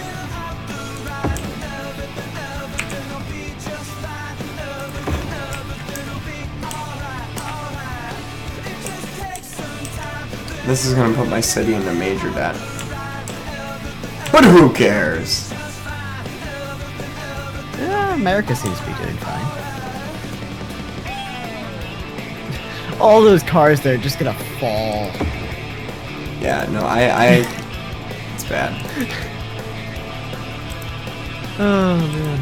This is gonna put my city into major debt. But who cares? America seems to be doing fine. All those cars, they're just gonna fall. Yeah, no, it's bad. Oh, man.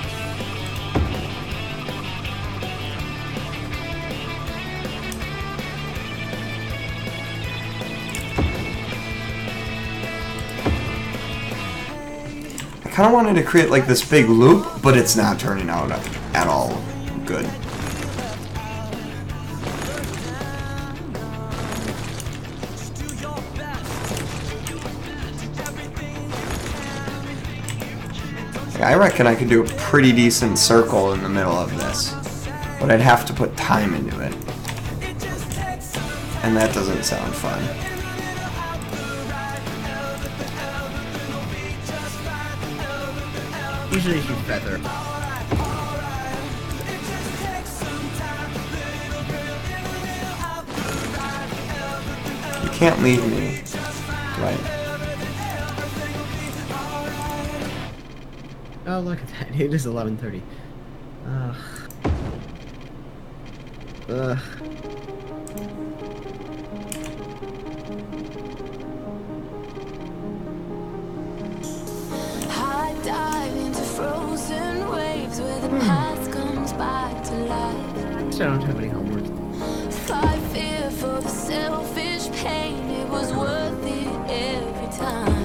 I kind of wanted to create like this big loop, but it's not turning out at all good. I reckon I could do a pretty decent circle in the middle of this, but I'd have to put time into it. And that doesn't sound fun. Usually you feather. You can't leave me. Right. Oh, look at that. It is 11:30. Ugh. Ugh. I dive into frozen waves where the past comes back to life. So I don't have any homework. Fight fear for the selfish pain, it was worth it every time.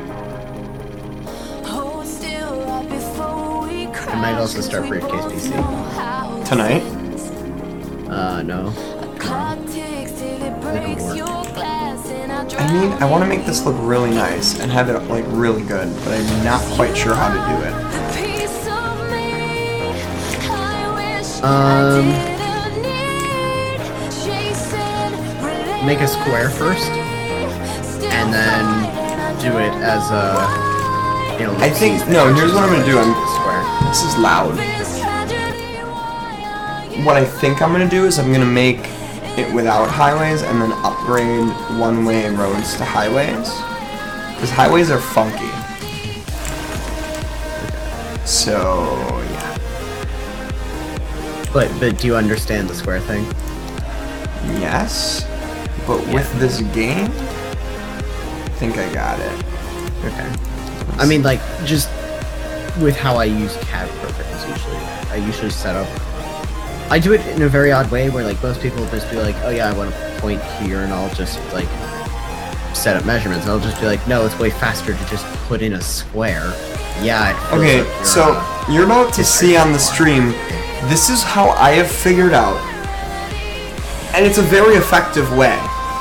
Hold still right before we crash. I might also start Briefcase PC. Tonight? No. Clock ticks till it breaks your glass and I want to make this look really nice and have it like really good, but I'm not quite sure how to do it. Make a square first, and then do it as a, you know. I think, no, here's what I'm going to do. Square. This is loud. What I think I'm going to do is I'm going to make it without highways and then upgrade one-way roads to highways. Because highways are funky. So, yeah. But do you understand the square thing? Yes. But with this game, I think I got it. Okay. I mean, like, just with how I use CAD programs usually. I usually set up... I do it in a very odd way where, like, most people will just be like, oh yeah, I want to point here, and I'll just, like, set up measurements. I'll just be like, no, it's way faster to just put in a square. Yeah, it feels Okay, like you're, so you're about to see on the stream, this is how I have figured out, and it's a very effective way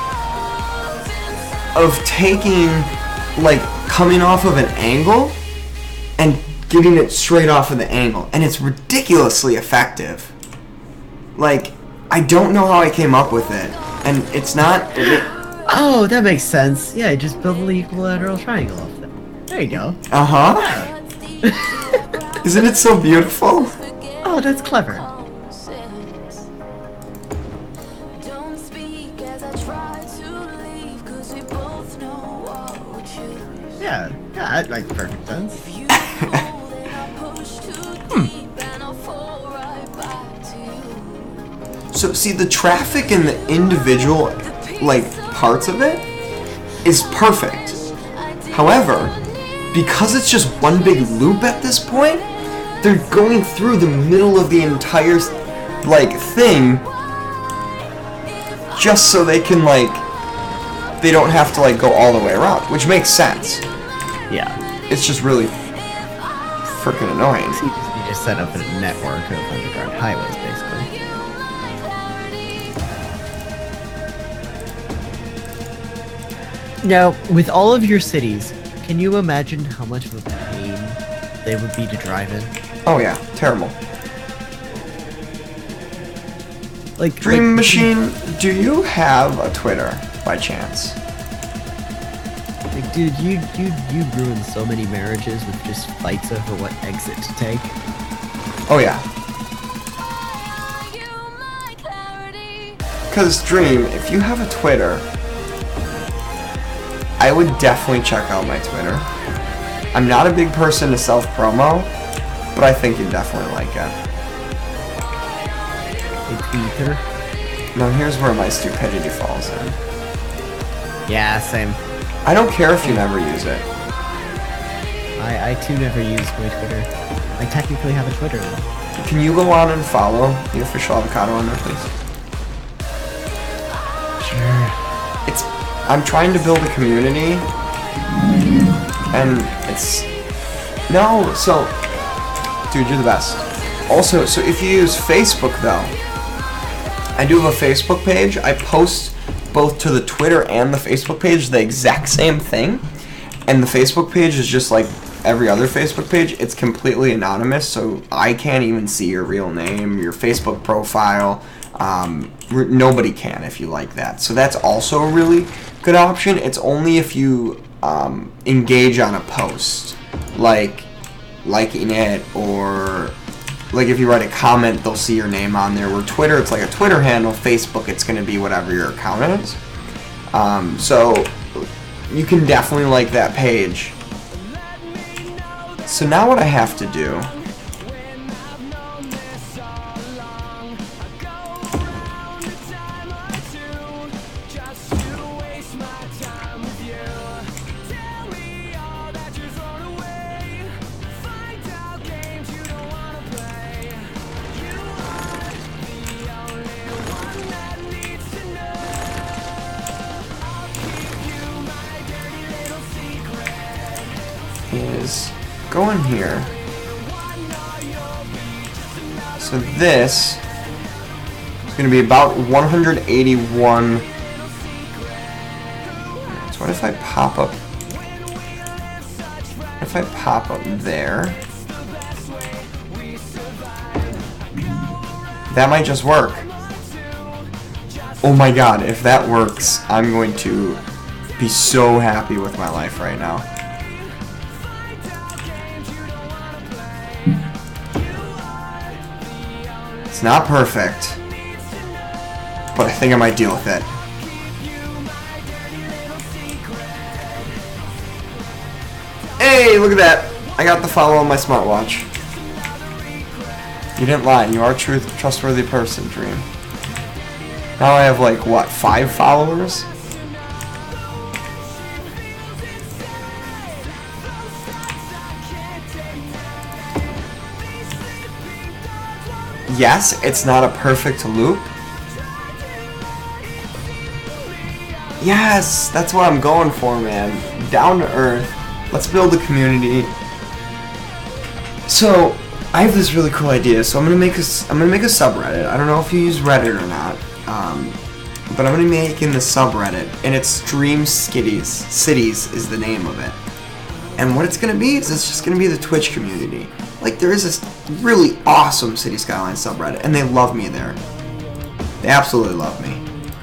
of taking, like, coming off of an angle and getting it straight off of the angle, and it's ridiculously effective. Like, I don't know how I came up with it, and it's not... Oh, that makes sense. Yeah, just build an equilateral triangle off that. There you go. Uh-huh. Isn't it so beautiful? Oh, that's clever. Yeah, that makes perfect sense. So, see, the traffic in the individual, like, parts of it is perfect. However, because it's just one big loop at this point, they're going through the middle of the entire, like, thing just so they can, like, they don't have to like go all the way around, which makes sense. Yeah. It's just really freaking annoying. You just set up a network of underground highways, basically. Now, with all of your cities, can you imagine how much of a pain they would be to drive in? Oh yeah, terrible. Like Dream Machine, do you have a Twitter by chance? Like, dude, you ruined so many marriages with just fights over what exit to take. Oh yeah. Because Dream, if you have a Twitter, I would definitely check out my Twitter. I'm not a big person to self-promo, but I think you'd definitely like it. Twitter? Now here's where my stupidity falls in. Yeah, same. I don't care if you never use it. I too never use my Twitter. I technically have a Twitter though. Can you go on and follow the official avocado on there, please? Sure. I'm trying to build a community, and it's... No, so... Dude, you're the best. Also, so if you use Facebook, though, I do have a Facebook page. I post both to the Twitter and the Facebook page the exact same thing, and the Facebook page is just like every other Facebook page. It's completely anonymous, so I can't even see your real name, your Facebook profile. Nobody can if you like that. So that's also a really good option. It's only if you engage on a post, like liking it, or like if you write a comment, they'll see your name on there. Where Twitter, it's like a Twitter handle. Facebook, it's going to be whatever your account is. So you can definitely like that page. So now what I have to do... is go in here. So this is going to be about 181. So what if I pop up? If I pop up there, that might just work. Oh my god, if that works, I'm going to be so happy with my life right now. It's not perfect, but I think I might deal with it. Hey, look at that! I got the follow on my smartwatch. You didn't lie. You are a trustworthy person, Dream. Now I have like, what, 5 followers? Yes, it's not a perfect loop. Yes, that's what I'm going for, man. Down to earth. Let's build a community. So, I have this really cool idea. So I'm gonna make a subreddit. I don't know if you use Reddit or not, but I'm gonna make in the subreddit, and it's Dream Cities is the name of it. And what it's gonna be is it's just gonna be the Twitch community. Like, there is this really awesome City Skyline subreddit, and they love me there. They absolutely love me.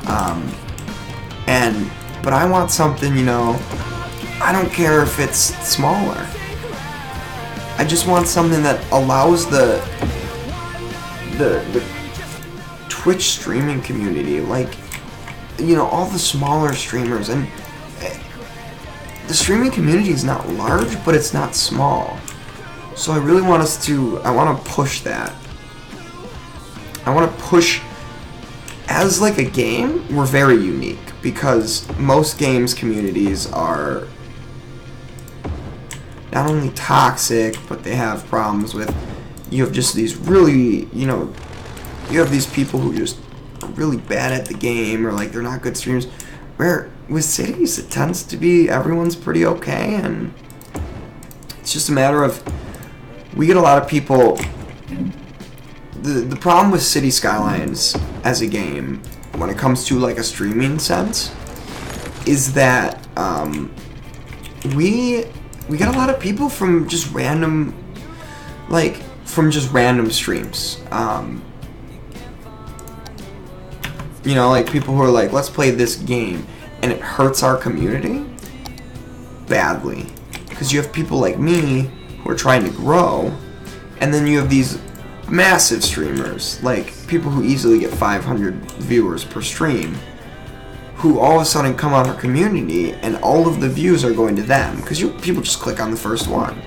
But I want something, you know, I don't care if it's smaller. I just want something that allows the Twitch streaming community, like, you know, all the smaller streamers, and the streaming community is not large, but it's not small. So I really want I want to push that. I want to push, as like a game, we're very unique, because most games communities are not only toxic, but they have problems with, you have just these really, you know, you have these people who just are really bad at the game, or like they're not good streamers, where with cities, it tends to be everyone's pretty okay, and it's just a matter of we get a lot of people. The problem with City Skylines as a game, when it comes to like a streaming sense, is that we get a lot of people from just random streams. You know, like people who are like, let's play this game, and it hurts our community badly. Because you have people like me who are trying to grow, and then you have these massive streamers, like people who easily get 500 viewers per stream, who all of a sudden come on our community, and all of the views are going to them. Because people just click on the first one.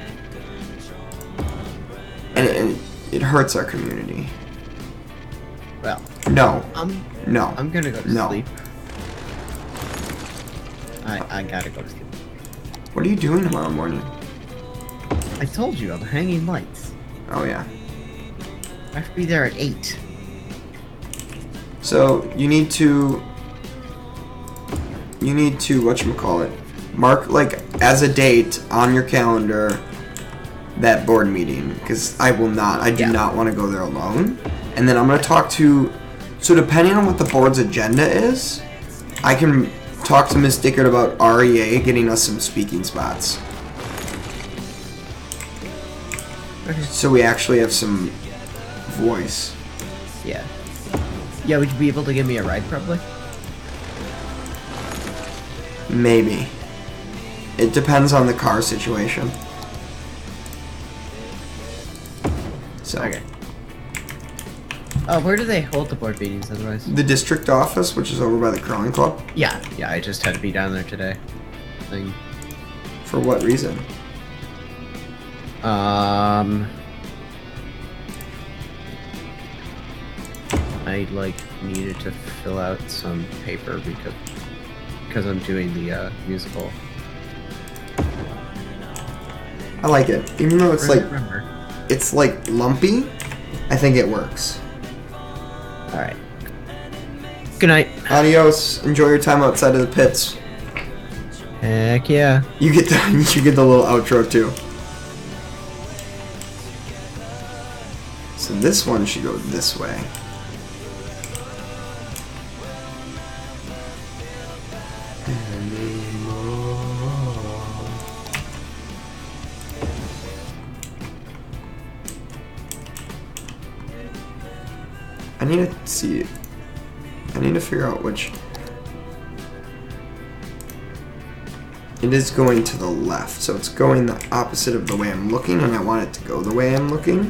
And it hurts our community. Well. No. No. I'm gonna go to sleep. I gotta go to sleep. What are you doing tomorrow morning? I told you, I'm hanging lights. Oh, yeah. I have to be there at 8. So, you need to, whatchamacallit, mark, like, as a date on your calendar, that board meeting. Because I do not want to go there alone. And then I'm going to talk to, so depending on what the board's agenda is, I can talk to Miss Dickert about REA getting us some speaking spots. Okay. So we actually have some voice. Yeah. Yeah, would you be able to give me a ride, probably? Maybe. It depends on the car situation. So. Okay. Where do they hold the board meetings otherwise? The district office, which is over by the curling club. Yeah, I just had to be down there today. For what reason? I needed to fill out some paper because I'm doing the musical. I like it, even though it's it's lumpy. I think it works. All right. Good night. Adios. Enjoy your time outside of the pits. Heck yeah. You get the little outro too. So this one should go this way. I need to see. I need to figure out which. It is going to the left, so it's going the opposite of the way I'm looking, and I want it to go the way I'm looking.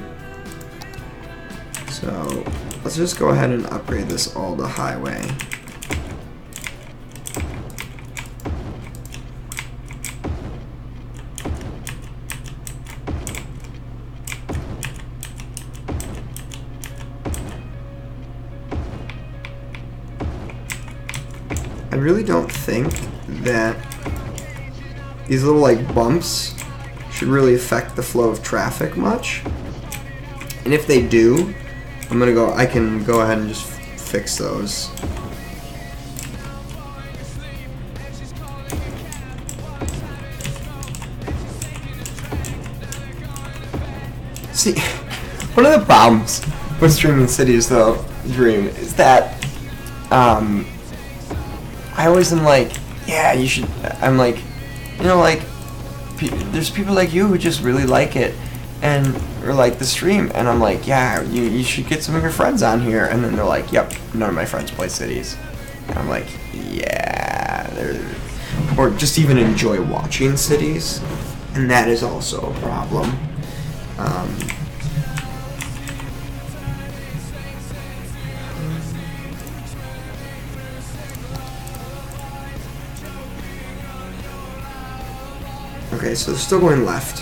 So let's just go ahead and upgrade this all to highway. I really don't think that these little bumps should really affect the flow of traffic much. And if they do, I can go ahead and just fix those. See, one of the problems with streaming cities though, Dream, is that I always am like, yeah, you should. I'm like, there's people like you who just really like it, or like the stream, and I'm like, yeah, you should get some of your friends on here, and then they're like, yep, none of my friends play cities, and I'm like, yeah, or just even enjoy watching cities, and that is also a problem. Okay, so they're still going left.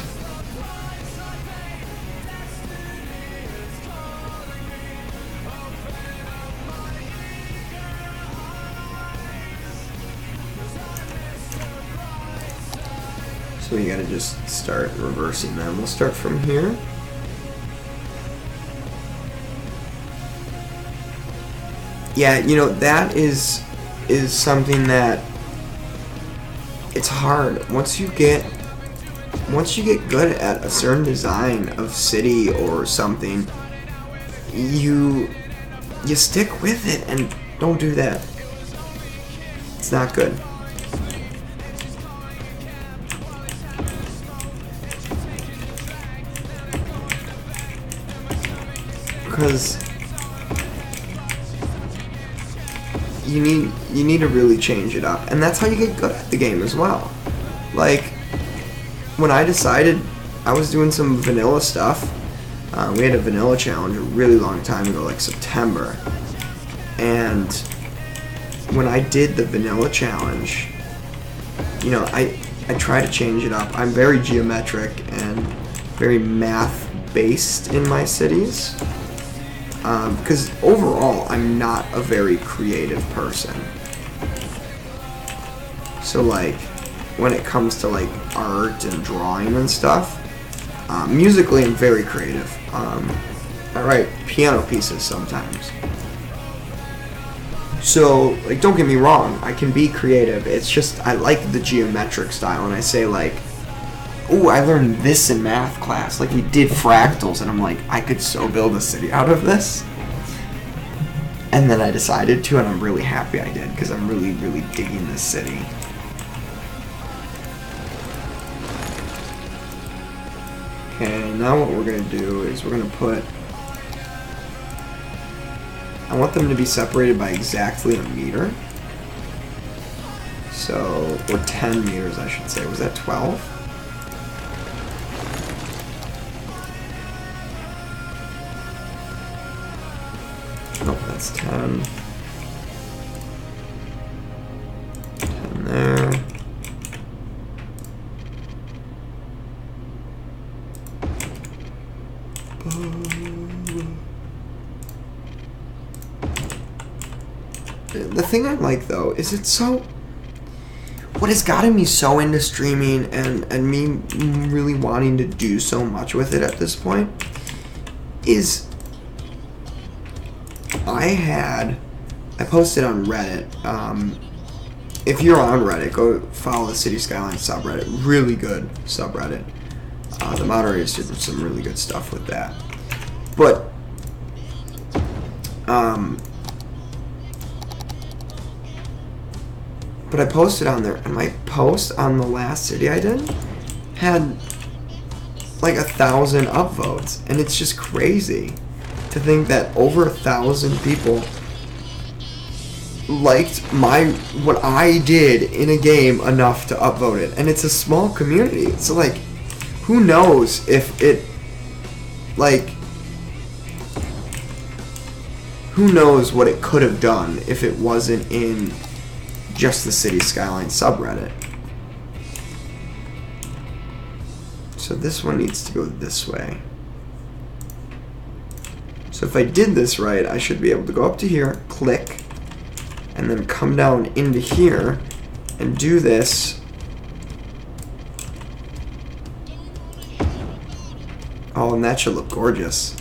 So we gotta just start reversing them. We'll start from here. Yeah, that is something that it's hard. Once you get good at a certain design of city or something, you stick with it, and don't do that. It's not good. Because you need to really change it up, and that's how you get good at the game as well. Like, when I decided I was doing some vanilla stuff, we had a vanilla challenge a really long time ago, like September, and when I did the vanilla challenge, you know, I try to change it up. I'm very geometric and very math based in my cities, because overall I'm not a very creative person. So like, when it comes to like art and drawing and stuff, musically I'm very creative. I write piano pieces sometimes. So, like, don't get me wrong, I can be creative. It's just I like the geometric style, and I say like, ooh, I learned this in math class. Like, we did fractals, and I'm like, I could so build a city out of this. And then I decided to, and I'm really happy I did, because I'm really, really digging this city. Okay, now what we're going to do is we're going to put... I want them to be separated by exactly a meter. So, or 10 meters, I should say. Was that 12? Nope, that's 10. 10 there. The thing I like, though, is it's so... What has gotten me so into streaming and me really wanting to do so much with it at this point is I posted on Reddit. If you're on Reddit, go follow the City Skyline subreddit. Really good subreddit. The moderators did some really good stuff with that. But I posted on there, and my post on the last city I did had like 1,000 upvotes, and it's just crazy to think that over 1,000 people liked what I did in a game enough to upvote it, and it's a small community. So like, who knows if it, like, who knows what it could have done if it wasn't in just the City Skyline subreddit. So this one needs to go this way. So if I did this right, I should be able to go up to here, click, and then come down into here and do this. Oh, and that should look gorgeous.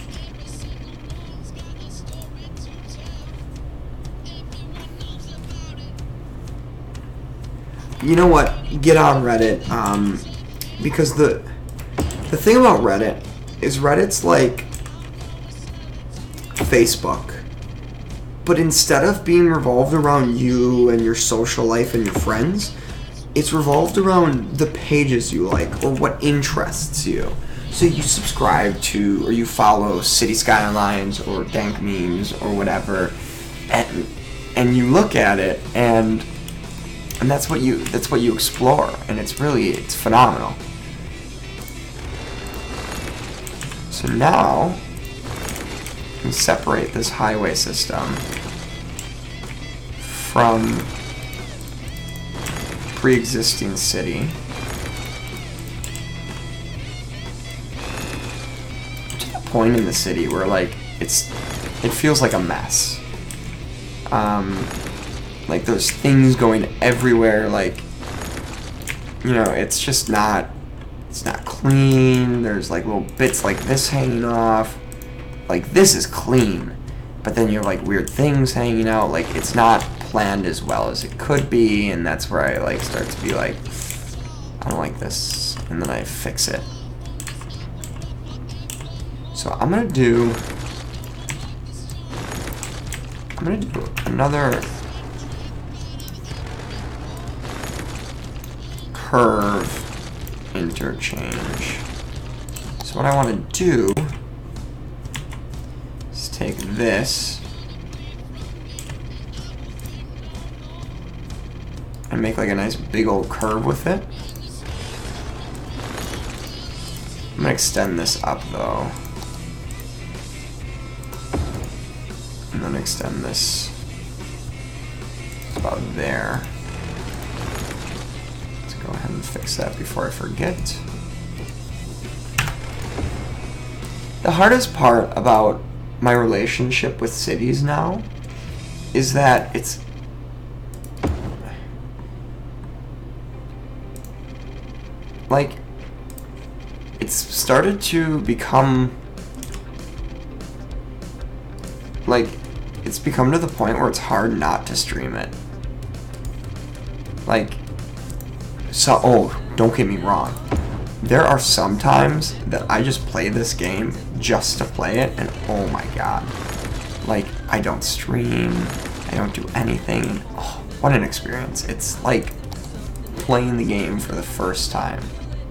You know what? Get on Reddit, because the thing about Reddit is Reddit's like Facebook, but instead of being revolved around you and your social life and your friends, it's revolved around the pages you like or what interests you. So you subscribe to or you follow City Skylines or Dank Memes or whatever, and you look at it and that's what you explore, and it's phenomenal. So now we separate this highway system from pre-existing city. To the point in the city where like it feels like a mess. Like there's things going everywhere, like, you know, it's not clean. There's like little bits like this hanging off. Like this is clean, but then you have like weird things hanging out. Like it's not planned as well as it could be, and that's where I like start to be like, I don't like this, and then I fix it. So I'm gonna do another curve interchange. So what I want to do is take this and make like a nice big old curve with it. I'm gonna extend this up though. And then extend this about there. Let's go ahead and fix that before I forget. The hardest part about my relationship with cities now is that it's like it's started to become like it's become to the point where it's hard not to stream it. Like, so, oh, don't get me wrong. There are some times that I just play this game just to play it, and oh my god. Like, I don't stream, I don't do anything, and oh, what an experience. It's like playing the game for the first time.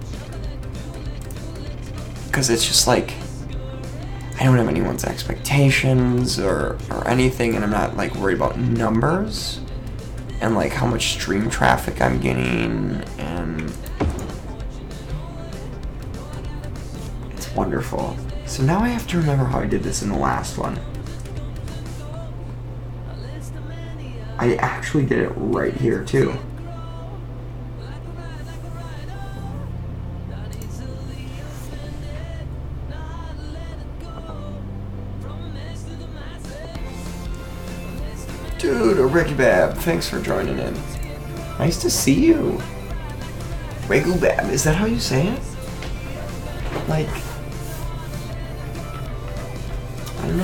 Because it's just like, I don't have anyone's expectations or anything, and I'm not like worried about numbers and like how much stream traffic I'm getting, and it's wonderful. So now I have to remember how I did this in the last one. I actually did it right here too. Dude, a Ricky Bab, thanks for joining in. Nice to see you. Ricky Bab, is that how you say it? Like, I don't know.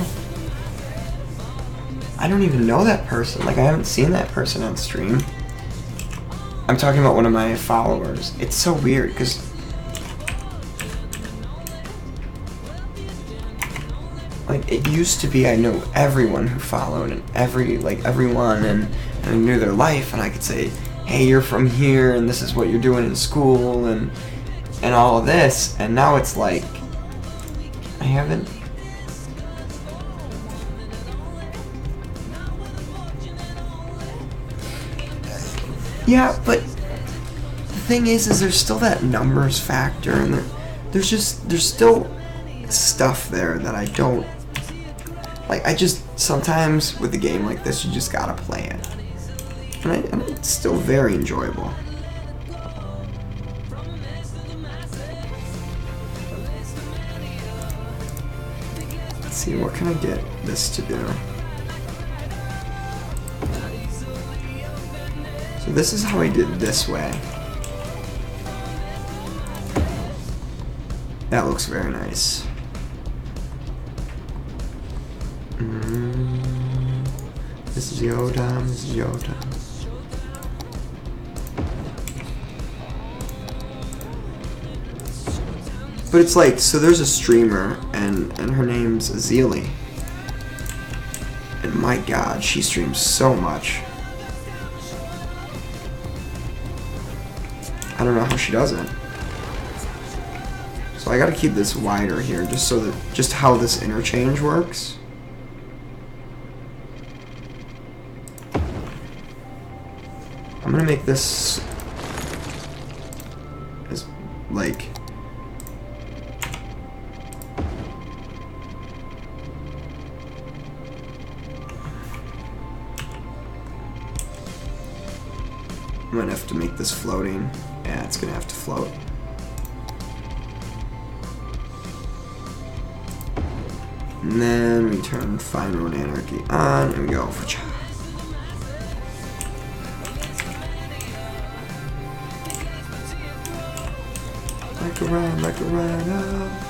I don't even know that person. Like, I haven't seen that person on stream. I'm talking about one of my followers. It's so weird, because like, it used to be I knew everyone who followed and everyone and I knew their life, and I could say, hey, you're from here and this is what you're doing in school and all of this, and now it's like I haven't. Yeah, but the thing is there's still that numbers factor, and there's still stuff there that I don't like. I just sometimes with a game like this you just gotta play it, and it's still very enjoyable. Let's see, what can I get this to do? So this is how I did this way. That looks very nice. This is Yoda, this is Yoda. But it's like, so there's a streamer, and her name's Azealy. And my god, she streams so much. I don't know how she does it. So I gotta keep this wider here, just how this interchange works. I'm gonna make this as like I'm gonna have to make this floating. Yeah, it's gonna have to float. And then we turn Fine Road Anarchy on and we go for cha. Like a ride up.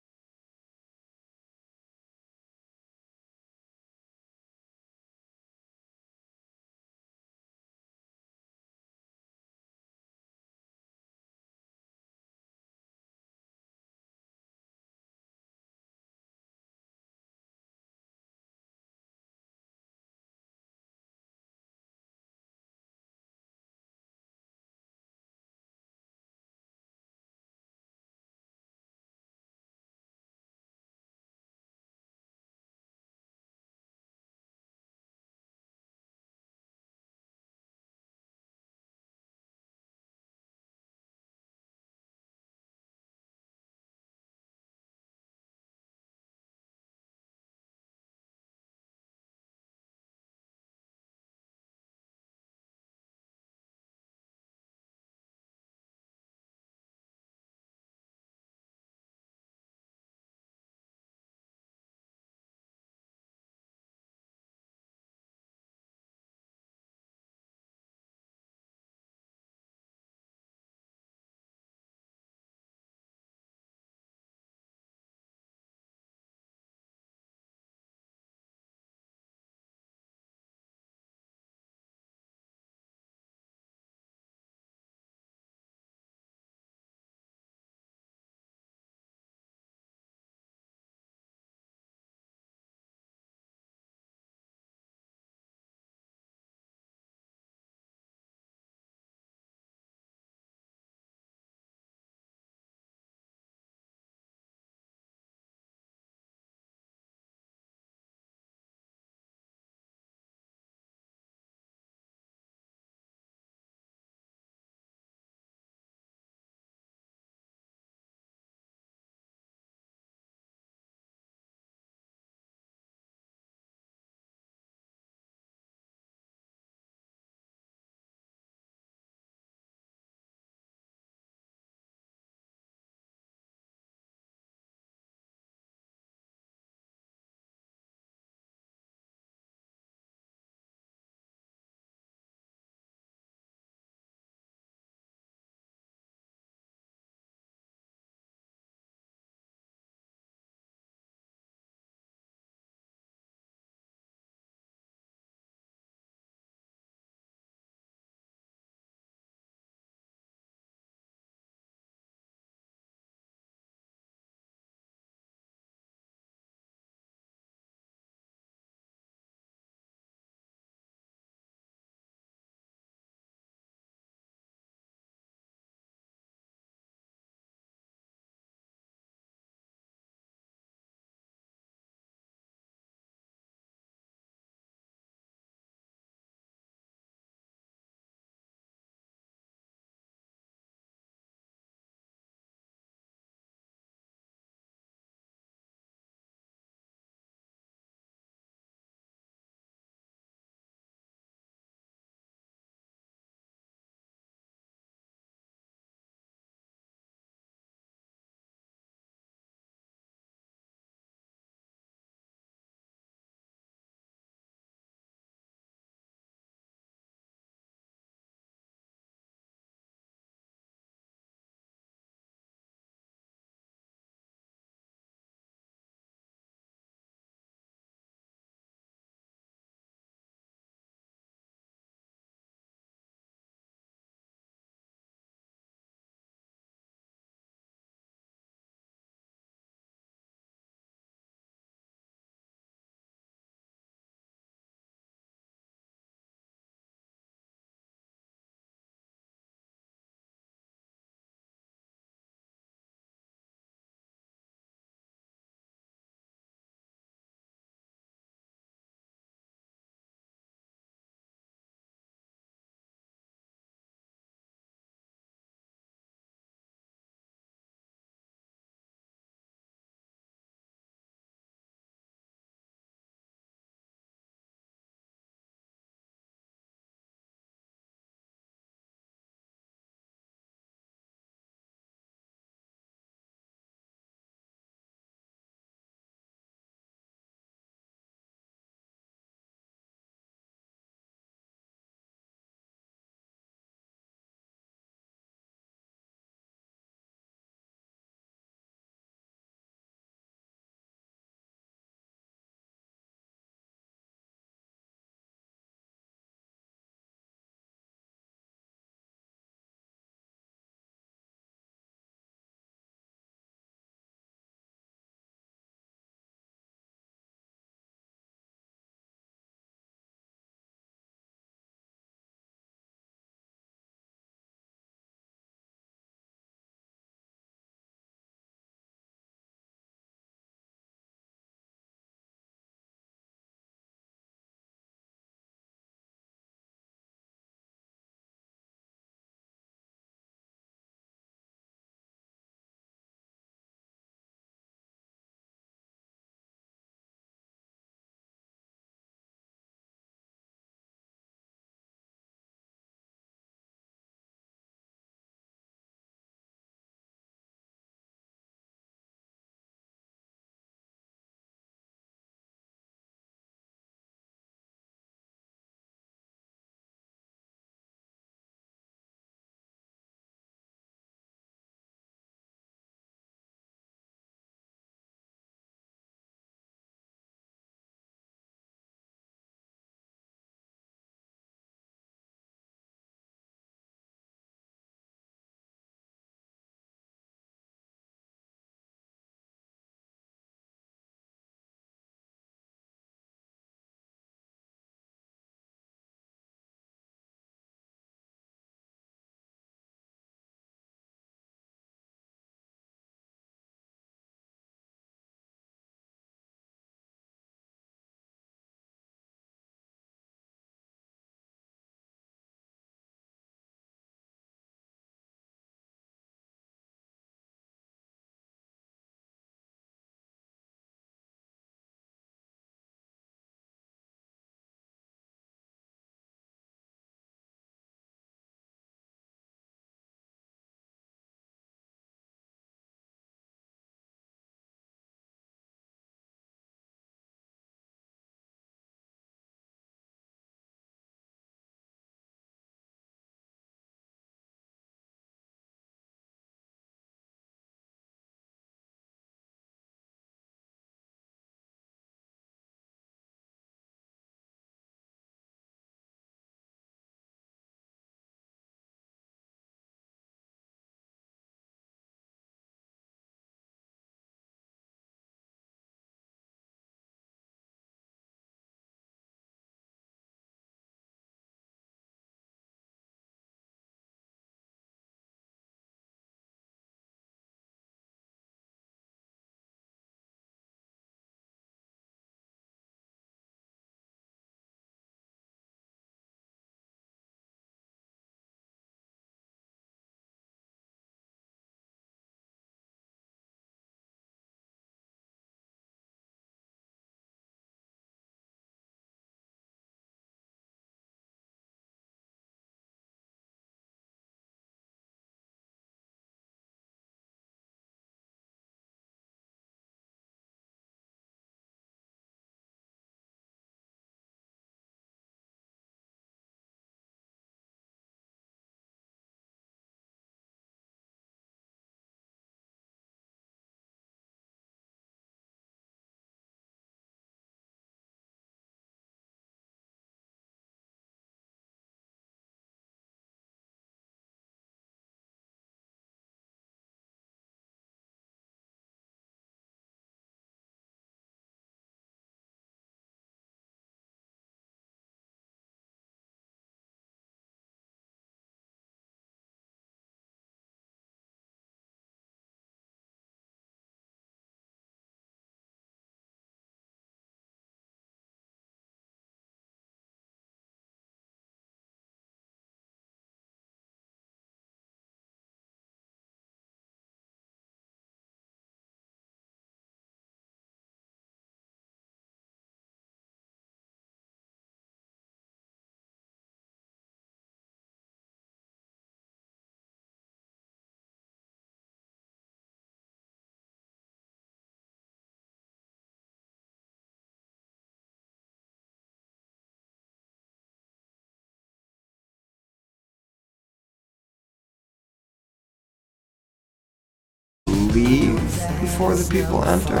leave before the people enter?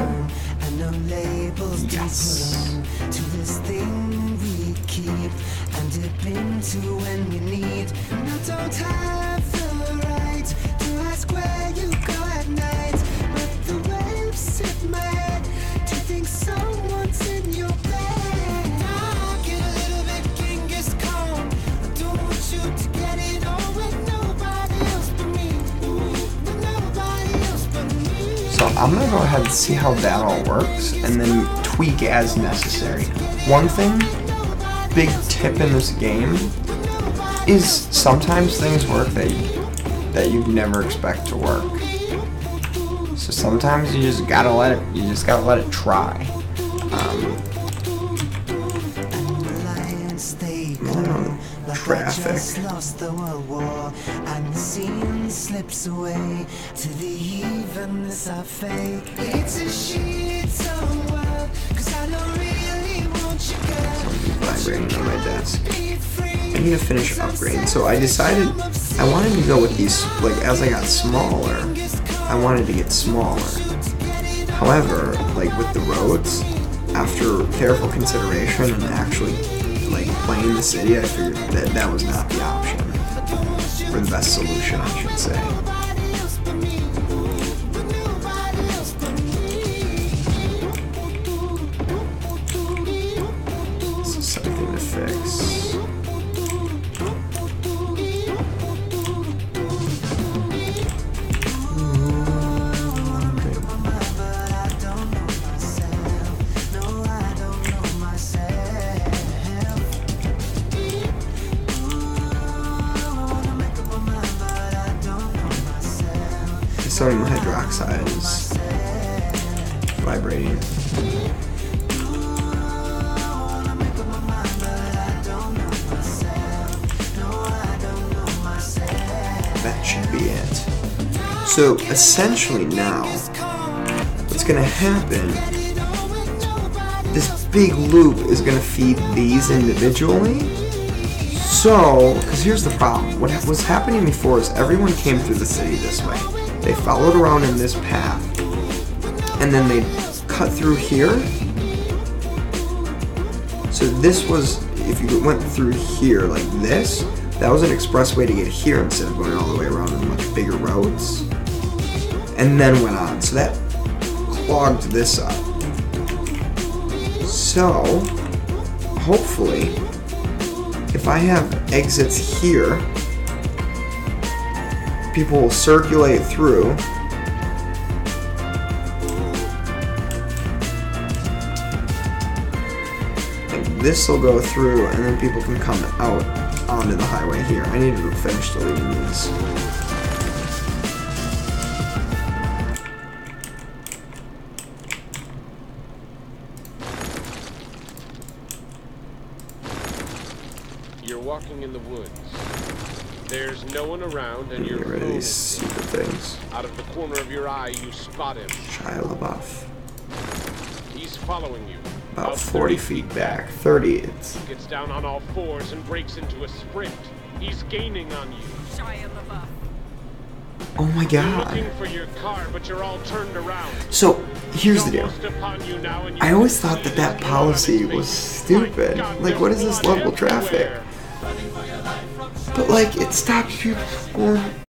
Yes. To this thing we keep and dip into when we need. I don't have the right to ask where you go at night, but the waves hit my head to think someone's in your bed. I get a little bit Genghis Khan. I don't want you to get it on with nobody else but me. With nobody else but me. So I'm gonna go ahead and see how that all works, and then tweak as necessary. One thing, big tip in this game, is sometimes things work that you'd never expect to work. So sometimes you just gotta let it try. Traffic. Lost the World War and the scene slips away to the evenness I fake. It's a shit world, 'cause I don't really want you, girl. Something's vibrating on my desk. I need to finish upgrading. So I decided I wanted to go with these, like, as I got smaller, I wanted to get smaller. However, like with the roads, after careful consideration and actually like playing the city, I figured that that was not the option, or the best solution, I should say. This is something to fix. Sodium hydroxide is vibrating. That should be it. So essentially now, what's gonna happen, this big loop is gonna feed these individually. So, because here's the problem, what was happening before is everyone came through the city this way. They followed around in this path, and then they cut through here. So this was, if you went through here like this, that was an expressway to get here instead of going all the way around in much bigger roads. And then went on, so that clogged this up. So, hopefully, if I have exits here, people will circulate through. And this will go through, and then people can come out onto the highway here. I need to finish deleting these. You're walking in the woods. There's no one around, and you're Get rid of these stupid things. out of the corner of your eye, you spot him. Shia LaBeouf. He's following you. About 40 feet back. 30. It's He gets down on all fours and breaks into a sprint. He's gaining on you. oh my You're god. looking for your car, but you're all turned around. So here's the deal. Almost upon you now, and you I always can thought see that that there's blood on his policy face. was stupid. My God, Like, what is there's this blood level traffic? everywhere. But like, it stops people from going